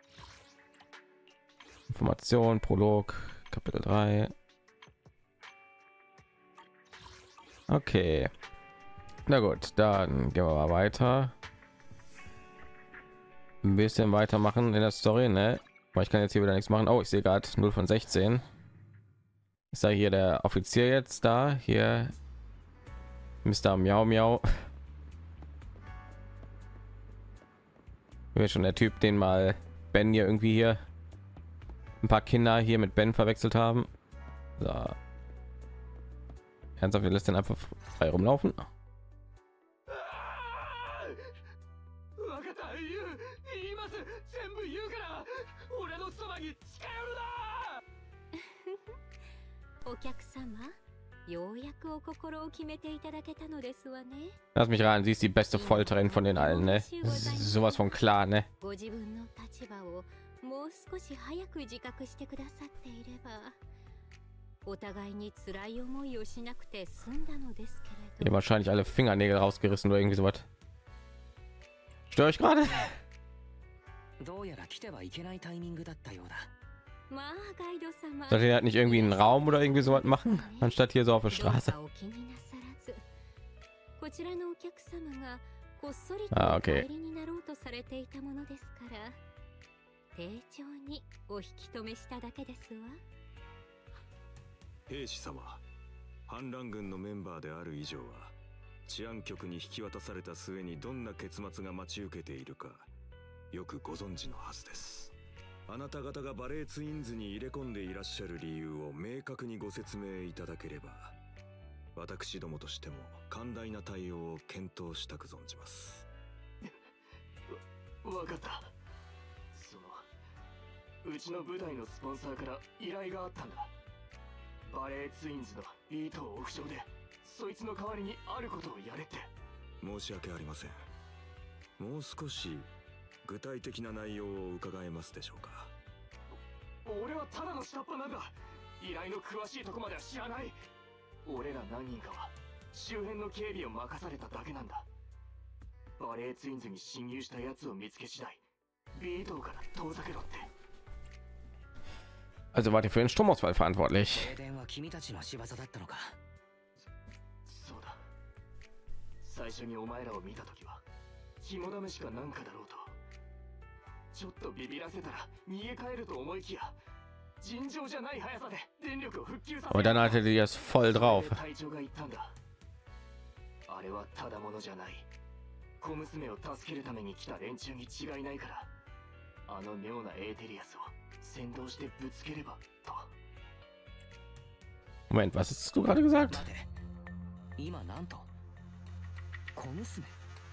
Information, Prolog, Kapitel drei. Okay, na gut, dann gehen wir mal weiter. Ein bisschen weitermachen in der Story, ne? Weil ich kann jetzt hier wieder nichts machen. Oh, ich sehe gerade null von sechzehn. Ist da hier der Offizier jetzt da? Hier Mister Miau Miau. Wäre schon der Typ, den mal Ben hier irgendwie hier ein paar Kinder hier mit Ben verwechselt haben. So. Ernsthaft, wir lässt den einfach frei rumlaufen. Lass mich rein, sie ist die beste Folterin von den allen, ne? Sowas von klar, ne? お互いに辛い思いをしなくて済んだのですけれど。 Ihr wahrscheinlich alle Fingernägel rausgerissen oder irgendwie sowas. Störe ich gerade? どうやら来てはいけないタイミングだったようだ。 Sollte er nicht irgendwie einen Raum oder irgendwie sowas machen, anstatt hier so auf der Straße? Ah, okay. 兵士様、反乱軍のメンバーである以上は治安局に引き渡された末にどんな結末が待ち受けているかよくご存知のはずです。 あなた方がバレーツインズに入れ込んでいらっしゃる理由を明確にご説明いただければ、私どもとしても寛大な対応を検討したく存じます。 わかった。そのうちの部隊のスポンサーから依頼があったんだ。バレーツインズのビートをオフショーでそいつの代わりにあることをやれって。 申し訳ありません。もう少し具体的な内容を伺えますでしょうか。 俺はただの下っ端なんだ。依頼の詳しいとこまでは知らない。俺ら何人かは周辺の警備を任されただけなんだ。バレーツインズに侵入した奴を見つけ次第ビートから遠ざけろって。 Also wart ihr für den Stromausfall verantwortlich? 停電は君たちの仕業だったのか。 そうだ。最初にお前らを見たときは肝試しかなんかだろうと。ちょっとビビらせたら逃げ帰ると思いきや、尋常じゃない速さで電力を復旧させ Aber dann hatte die das voll drauf. 隊長が言ったんだ。あれはただものじゃない。小娘を助けるために来た連中に違いないから、あの妙なエーテリアスを先導してぶつければと。 Moment, was hast du gerade gesagt? 待て、今なんと小娘。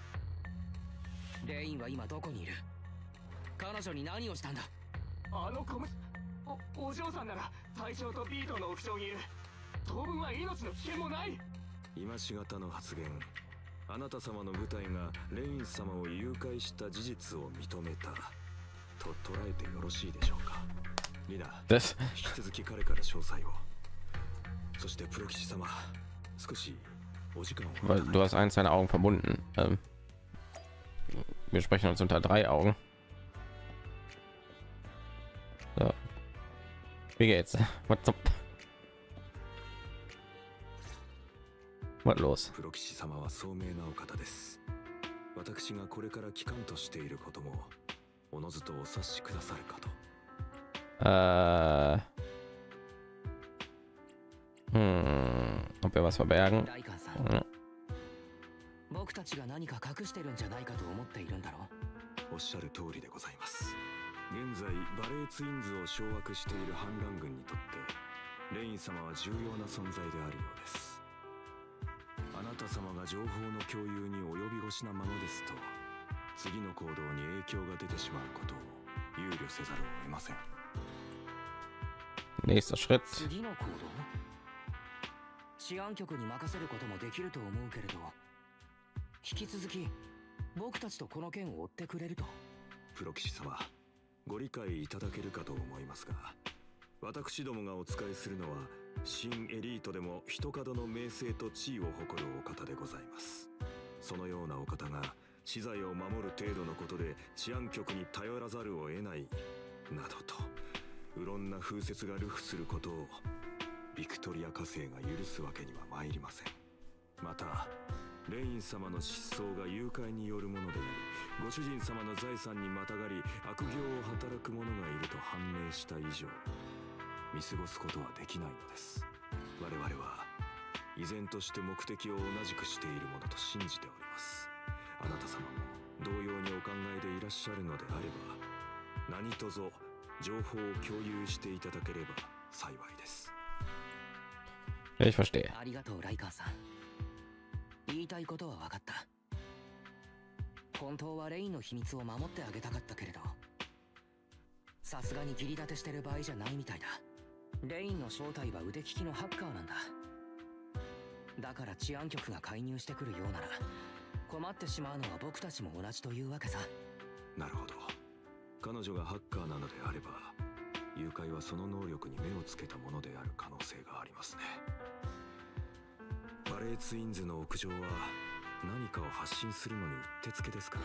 レインは今どこにいる？彼女に何をしたんだ？ あの小娘、お、お嬢さんなら隊長とビートの屋上にいる。当分は命の危険もない。 今しがたの発言、あなた様の部隊がレイン様を誘拐した事実を認めたと捉えてよろしいでしょうか。リナ、 Das 引き続き彼から詳細を。そしてプロ騎士様、少しお時間を。 weil du hast eins deiner Augen verbunden. Ähm, wir sprechen uns unter drei Augen. So. Wie geht's? What's up? Was los? プロ騎士様は聡明なお方です。私がこれから機関としていることもおのずとお察しくださるかと。 Äh, hm, ob wir was verbergen? ライカンさん、 Ja. 僕たちが何か隠してるんじゃないかと思っているんだろう。 おっしゃる通りでございます。現在バレーツインズを掌握している反乱軍にとってレイン様は重要な存在であるようです。あなた様が情報の共有に及び腰なままですと、次の行動に影響が出てしまうことを憂慮せざるを得ません。 Nächster Schritt. 次の行動？治安局に任せることもできると思うけれど、引き続き僕たちとこの件を追ってくれると。 プロ騎士様、ご理解いただけるかと思いますが、私どもがお仕えするのは新エリートでも一角の名声と地位を誇るお方でございます。そのようなお方が資材を守る程度のことで治安局に頼らざるを得ないなどとうろんな風説が流布することをビクトリア家政が許すわけには参りません。またレイン様の失踪が誘拐によるものであり、ご主人様の財産にまたがり悪行を働く者がいると判明した以上、見過ごすことはできないのです。我々は依然として目的を同じくしているものと信じております。あなた様も同様にお考えでいらっしゃるのであれば、何卒情報を共有していただければ幸いです。 Ja, ich verstehe. ありがとう、ライカーさん。言いたいことは分かった。本当はレインの秘密を守ってあげたかったけれど、さすがに義理立てしてる場合じゃないみたいだ。レインの正体は腕利きのハッカーなんだ。だから治安局が介入してくるようなら困ってしまうのは僕たちも同じというわけさ。 なるほど。彼女がハッカーなのであれば、誘拐はその能力に目をつけたものである可能性がありますね。バレーツインズの屋上は何かを発信するのにうってつけですから。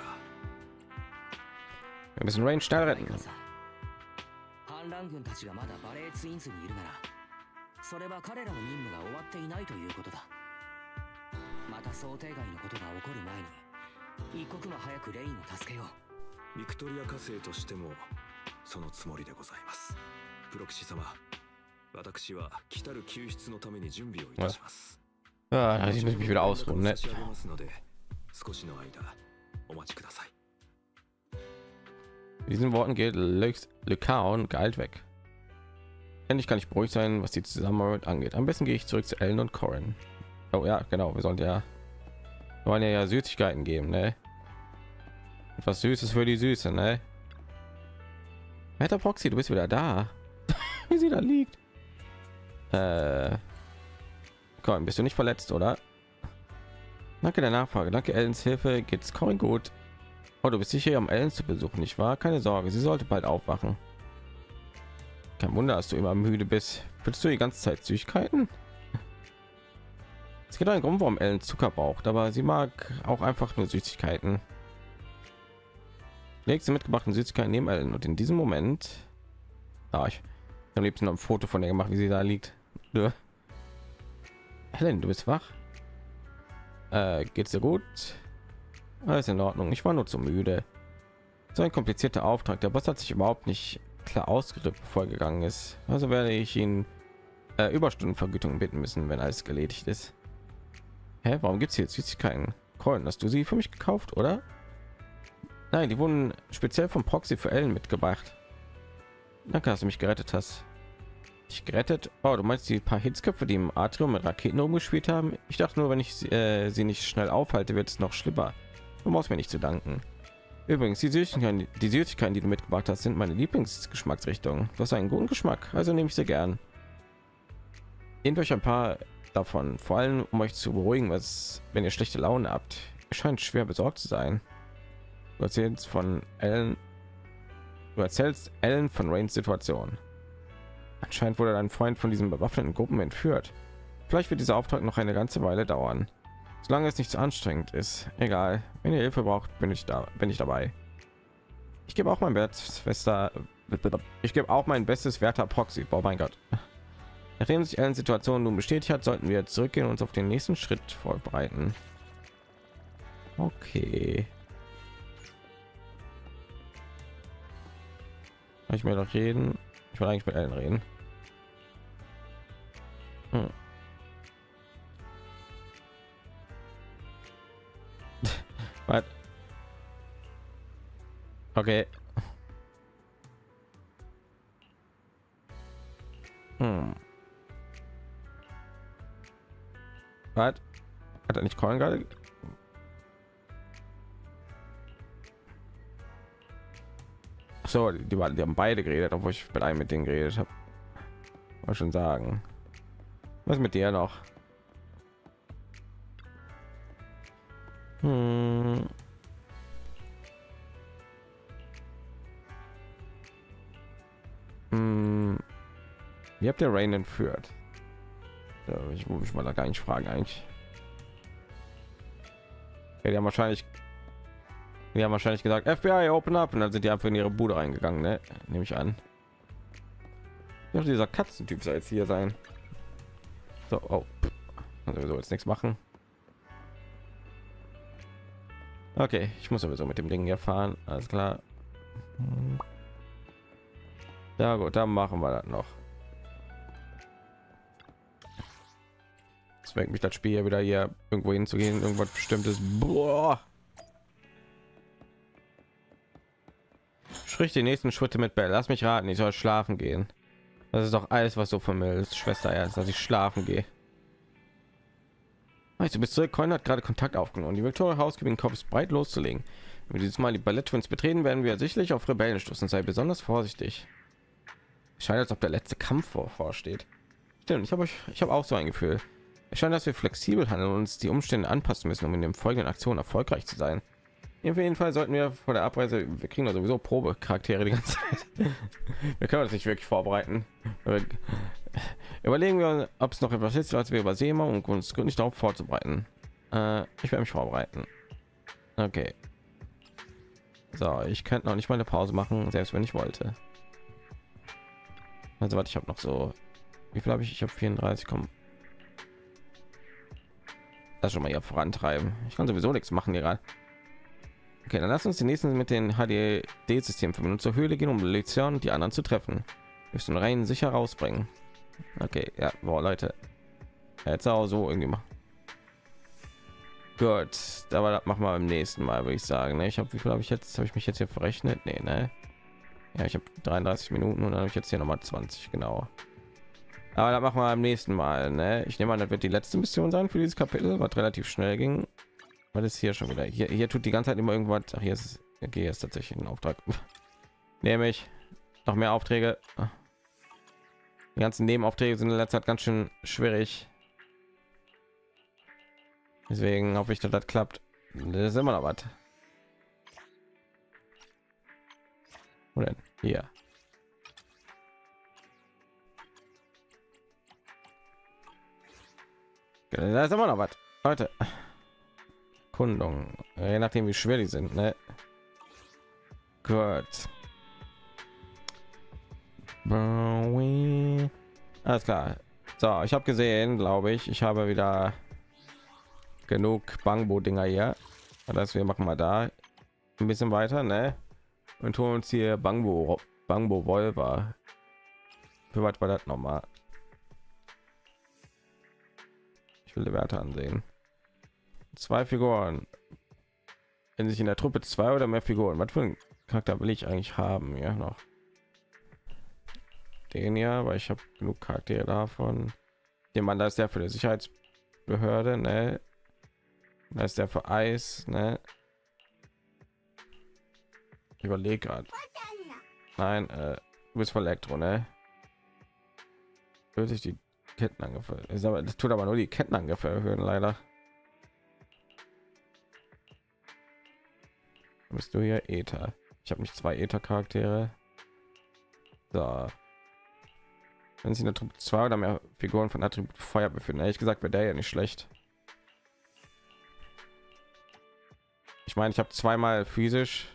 Wir müssen Range schnell ライ retten. カーさん、反乱軍たちがまだバレーツインズにいるなら、それは彼らの任務が終わっていないということだ。また想定外のことが起こる前に一刻も早くレインを助けよう。 ビクトリア家政としてもそのつもりでございます。プロ騎士様、私は来たる救出のために準備をいたします。 Ah, ich muss mich wieder ausruhen, ne? 差し上げますので、少しの間お待ちください。 Mit diesen Worten geht Lycaon geilt weg. Endlich kann ich beruhigt sein, was die Zusammenarbeit angeht. Am besten gehe ich zurück zu Ellen und Corin. Oh ja, genau. Wir sollten ja, wir wollen ja Süßigkeiten geben, ne? Etwas Süßes für die Süße, ne? Meta Proxy, du bist wieder da. Wie sie da liegt. Äh, Corin, bist du nicht verletzt, oder? Danke der Nachfrage. Danke Ellens Hilfe. Geht's Corin gut? Oh, du bist sicher, um Ellen zu besuchen, nicht wahr? Keine Sorge, sie sollte bald aufwachen. Kein Wunder, dass du immer müde bist. Willst du die ganze Zeit Süßigkeiten? Es gibt einen Grund, warum Ellen Zucker braucht, aber sie mag auch einfach nur Süßigkeiten. Legst du mitgebrachten Süßigkeiten neben Ellen und in diesem Moment, ah, ich am liebsten noch ein Foto von ihr gemacht, wie sie da liegt. Ja. Ellen, du bist wach. Äh, geht's dir gut? Alles in Ordnung. Ich war nur zu müde. So ein komplizierter Auftrag. Der Boss hat sich überhaupt nicht klar ausgedrückt, bevor er gegangen ist. Also werde ich ihn äh, Überstundenvergütung bitten müssen, wenn alles erledigt ist. Hä, warum gibt es hier Süßigkeiten? Corin, hast du sie für mich gekauft, oder? Nein, die wurden speziell vom Proxy für Ellen mitgebracht. Danke, dass du mich gerettet hast. Ich gerettet? Oh, du meinst die paar Hitzköpfe, die im Atrium mit Raketen rumgespielt haben? Ich dachte nur, wenn ich äh, sie nicht schnell aufhalte, wird es noch schlimmer. Du musst mir nicht zu danken. Übrigens, die Süßigkeiten, die Süßigkeiten, die du mitgebracht hast, sind meine Lieblingsgeschmacksrichtung. Du hast einen guten Geschmack, also nehme ich sie gern. Nehmt euch ein paar davon, vor allem um euch zu beruhigen, was, wenn ihr schlechte Laune habt. Es scheint schwer besorgt zu sein. Du erzählst von Ellen, du erzählst Ellen von Rains Situation. Anscheinend wurde dein Freund von diesen bewaffneten Gruppen entführt. Vielleicht wird dieser Auftrag noch eine ganze Weile dauern. Solange es nicht zu anstrengend ist. Egal. Wenn ihr Hilfe braucht, bin ich da. Bin ich dabei. Ich gebe auch mein Bestes. Ich gebe auch mein bestes Werter Proxy. Oh mein Gott. Nachdem sich Ellens Situation nun bestätigt hat, sollten wir zurückgehen und uns auf den nächsten Schritt vorbereiten. Okay. Ich will doch reden. Ich will eigentlich mit Ellen reden. Hm. Was? Okay. Hm. Was? Hat er nicht Corin gerade? So, die, die, die haben beide geredet, obwohl ich mit einem mit denen geredet habe. Mal schon sagen. Was mit dir noch? Hm. Hm. Wie habt ihr Rain entführt? Ja, ich muss mich mal da gar nicht fragen eigentlich. Ja, die haben wahrscheinlich die haben wahrscheinlich gesagt F B I open up und dann sind die einfach in ihre Bude reingegangen, ne? Nehme ich an. Ja, dieser Katzentyp soll jetzt hier sein. So, oh. Also sowieso jetzt nichts machen. Okay, ich muss sowieso mit dem Ding hier fahren. Alles klar. Ja gut, dann machen wir das noch. Es weckt mich das Spiel wieder hier irgendwo hinzugehen, irgendwas bestimmtes. Boah. Sprich die nächsten Schritte mit Bell. Lass mich raten, ich soll schlafen gehen. Das ist doch alles, was so von mir ist, Schwester, erst, dass ich schlafen gehe. Weißt du, bist zurück. Corin hat gerade Kontakt aufgenommen. Die Victoria Housekeeping Corps ist bereit loszulegen. Wenn wir dieses Mal die Ballet Twins betreten, werden wir sicherlich auf Rebellen stoßen. Sei besonders vorsichtig. Es scheint, als ob der letzte Kampf vorsteht. Stimmt, ich habe euch, ich habe auch so ein Gefühl. Es scheint, dass wir flexibel handeln und uns die Umstände anpassen müssen, um in den folgenden Aktionen erfolgreich zu sein. Auf jeden Fall sollten wir vor der Abreise, wir kriegen da sowieso Probecharaktere die ganze Zeit. Wir können uns nicht wirklich vorbereiten. Überlegen wir, ob es noch etwas ist, was wir übersehen haben, um uns gründlich darauf vorzubereiten. Äh, ich werde mich vorbereiten. Okay. So, ich könnte noch nicht mal eine Pause machen, selbst wenn ich wollte. Also warte, ich habe noch so, wie viel habe ich? Ich habe vierunddreißig. Komm. Das schon mal hier vorantreiben. Ich kann sowieso nichts machen hier gerade. Okay, dann lass uns die nächsten mit den H D D-System verbinden und zur Höhle gehen, um Lycaon und die anderen zu treffen. Wir müssen rein sicher rausbringen. Okay, ja, boah, Leute. Jetzt auch so irgendwie mal. Gut, aber das machen wir beim nächsten Mal, würde ich sagen. Ne? Ich habe, wie viel habe ich jetzt? Habe ich mich jetzt hier verrechnet? Nee, ne? Ja, ich habe dreiunddreißig Minuten und dann habe ich jetzt hier noch mal zwanzig, genau. Aber da machen wir am nächsten Mal, ne? Ich nehme an, das wird die letzte Mission sein für dieses Kapitel, was relativ schnell ging. Was ist hier schon wieder? Hier, hier tut die ganze Zeit immer irgendwas. Ach, hier ist es. Okay, hier ist tatsächlich ein Auftrag. Nehme ich noch mehr Aufträge. Die ganzen Nebenaufträge sind in letzter Zeit ganz schön schwierig. Deswegen hoffe ich, dass das klappt. Das ist immer noch was. Wo denn? Hier. Da ist immer noch was. Leute. Kundung. Je nachdem, wie schwer die sind, ne? Gut. Alles klar. So, ich habe gesehen, glaube ich, ich habe wieder genug Bangbo-Dinger hier. Das wir machen mal da ein bisschen weiter, ne? Und holen uns hier Bangbo, Bangbo Volva. Für was war das noch mal? Ich will die Werte ansehen. Zwei Figuren. Wenn sich in der Truppe zwei oder mehr Figuren, was für ein Charakter will ich eigentlich haben? Ja, noch den ja, weil ich habe genug Charaktere davon. Der Mann, da ist der für die Sicherheitsbehörde, ne? Da ist der für Eis, ne? Ich überlege gerade. Nein, äh, du bist für Elektro, ne? Würde ich die Kettenangriffe, ist aber das tut aber nur die Kettenangriffe erhöhen, leider. Bist du hier Ether? Ich habe nicht zwei Ether Charaktere. So. Wenn sich in der Truppe zwei oder mehr Figuren von Attribut Feuer befinden, ehrlich gesagt wäre der ja nicht schlecht. Ich meine, ich habe zweimal physisch.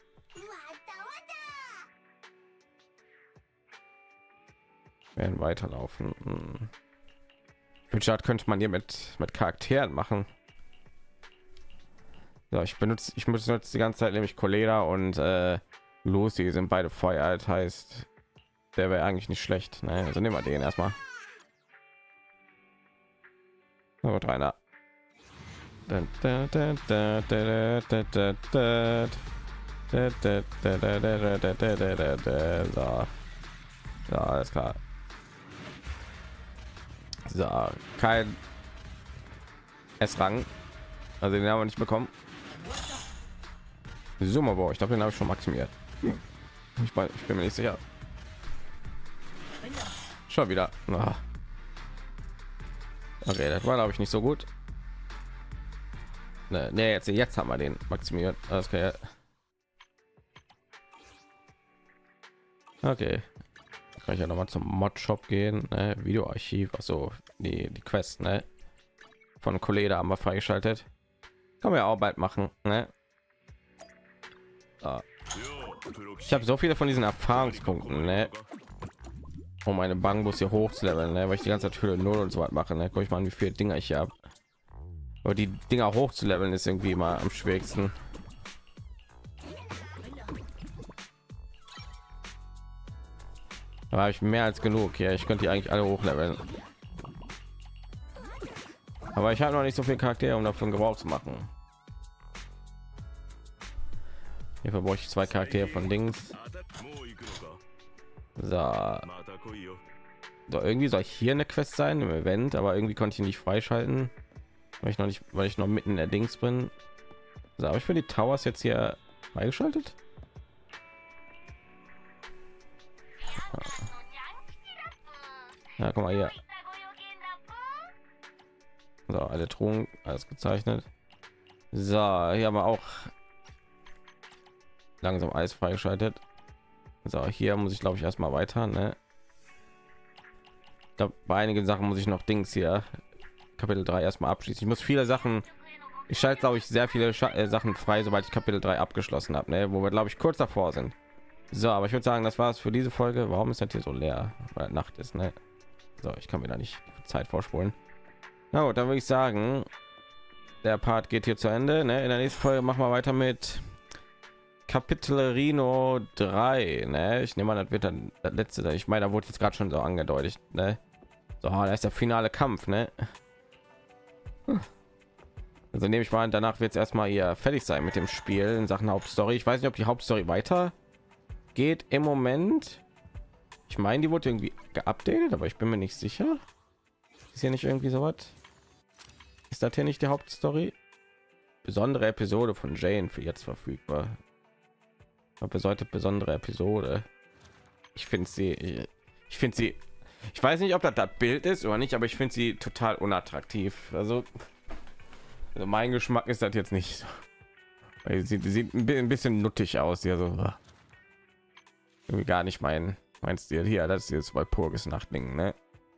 Werden weiterlaufen. Hm. Für könnte man hier mit mit Charakteren machen. Ja, ich benutze ich benutze jetzt die ganze Zeit nämlich Koleda und äh, Lucy sind beide Feuer, das heißt, der wäre eigentlich nicht schlecht, ne? Also nehmen wir den erstmal. Aber Rainer. So. So, alles klar. So, kein S-Rang. Also den haben wir nicht bekommen. Sumo, ich glaube, den habe ich schon maximiert. Ich, mein, ich bin mir nicht sicher. Schon wieder. Ah. Okay, das war glaube ich nicht so gut. Ne, ne, jetzt jetzt haben wir den maximiert. Alles klar. Okay. Kann ich ja noch mal zum Mod Shop gehen, ne? Videoarchiv, also die die Quest, ne? Von Koleda haben wir freigeschaltet. Kann man ja auch bald machen, ne? So. Ich habe so viele von diesen Erfahrungspunkten, ne? Um meine Bangbus hier hoch zu leveln, ne? Weil ich die ganze Zeit Höhle null und so was mache, ne? Guck ich mal, wie viele Dinger ich hier habe. Aber die Dinger hoch zu leveln ist irgendwie mal am schwierigsten. Da habe ich mehr als genug. Ja, ich könnte die eigentlich alle hochleveln. Aber ich habe noch nicht so viel Charaktere, um davon Gebrauch zu machen. Hier brauche ich zwei Charaktere von Dings. So. So, irgendwie soll ich hier eine Quest sein im Event, aber irgendwie konnte ich nicht freischalten, weil ich noch nicht, weil ich noch mitten in der Dings bin. So, habe ich für die Towers jetzt hier freigeschaltet? Ja, guck mal hier. So, alle Truhen, alles gezeichnet. So, hier haben wir auch langsam Eis freigeschaltet. So, hier muss ich glaube ich erstmal weiter, ne? Da bei einigen Sachen muss ich noch Dings hier Kapitel drei erstmal abschließen. Ich muss viele Sachen, ich schalte glaube ich sehr viele Scha äh, Sachen frei, sobald ich Kapitel drei abgeschlossen habe, ne? Wo wir glaube ich kurz davor sind. So, aber ich würde sagen, das war es für diese Folge. Warum ist das hier so leer? Weil Nacht ist, ne? So, ich kann mir da nicht Zeit vorspulen. Na gut, dann würde ich sagen, der Part geht hier zu Ende, ne? In der nächsten Folge machen wir weiter mit Kapitel Rino drei, ne? Ich nehme an, das wird dann das letzte. Ich meine, da wurde jetzt gerade schon so angedeutet, ne? So, da ist der finale Kampf, ne? Also nehme ich mal an, danach wird es erstmal hier fertig sein mit dem Spiel in Sachen Hauptstory. Ich weiß nicht, ob die Hauptstory weiter geht im Moment. Ich meine, die wurde irgendwie geupdatet, aber ich bin mir nicht sicher. Ist hier nicht irgendwie so was? Ist das hier nicht die Hauptstory? Besondere Episode von Jane für jetzt verfügbar. Was bedeutet besondere Episode? Ich finde sie, ich finde sie, ich weiß nicht, ob das das Bild ist oder nicht, aber ich finde sie total unattraktiv. Also, also mein Geschmack ist das jetzt nicht so. Weil sie sieht ein bisschen nuttig aus, ja so irgendwie gar nicht mein mein Stil. Hier, das ist jetzt bei Purges Nachtling, ne?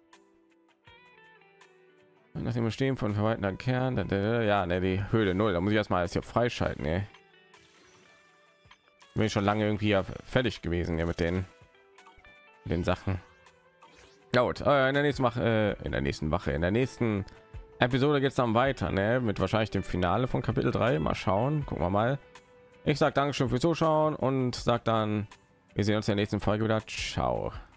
Nach dem Bestehen von verwaltender Kern, ja, ne, die Höhle null. Da muss ich erstmal alles hier freischalten, ne? Bin ich schon lange irgendwie ja fertig gewesen ja mit den mit den Sachen. Gut, äh, in der nächsten Woche, äh, in der nächsten Woche, in der nächsten Episode geht es dann weiter, ne? Mit wahrscheinlich dem Finale von Kapitel drei. Mal schauen, gucken wir mal. Ich sage Dankeschön fürs Zuschauen und sag dann, wir sehen uns in der nächsten Folge wieder. Ciao.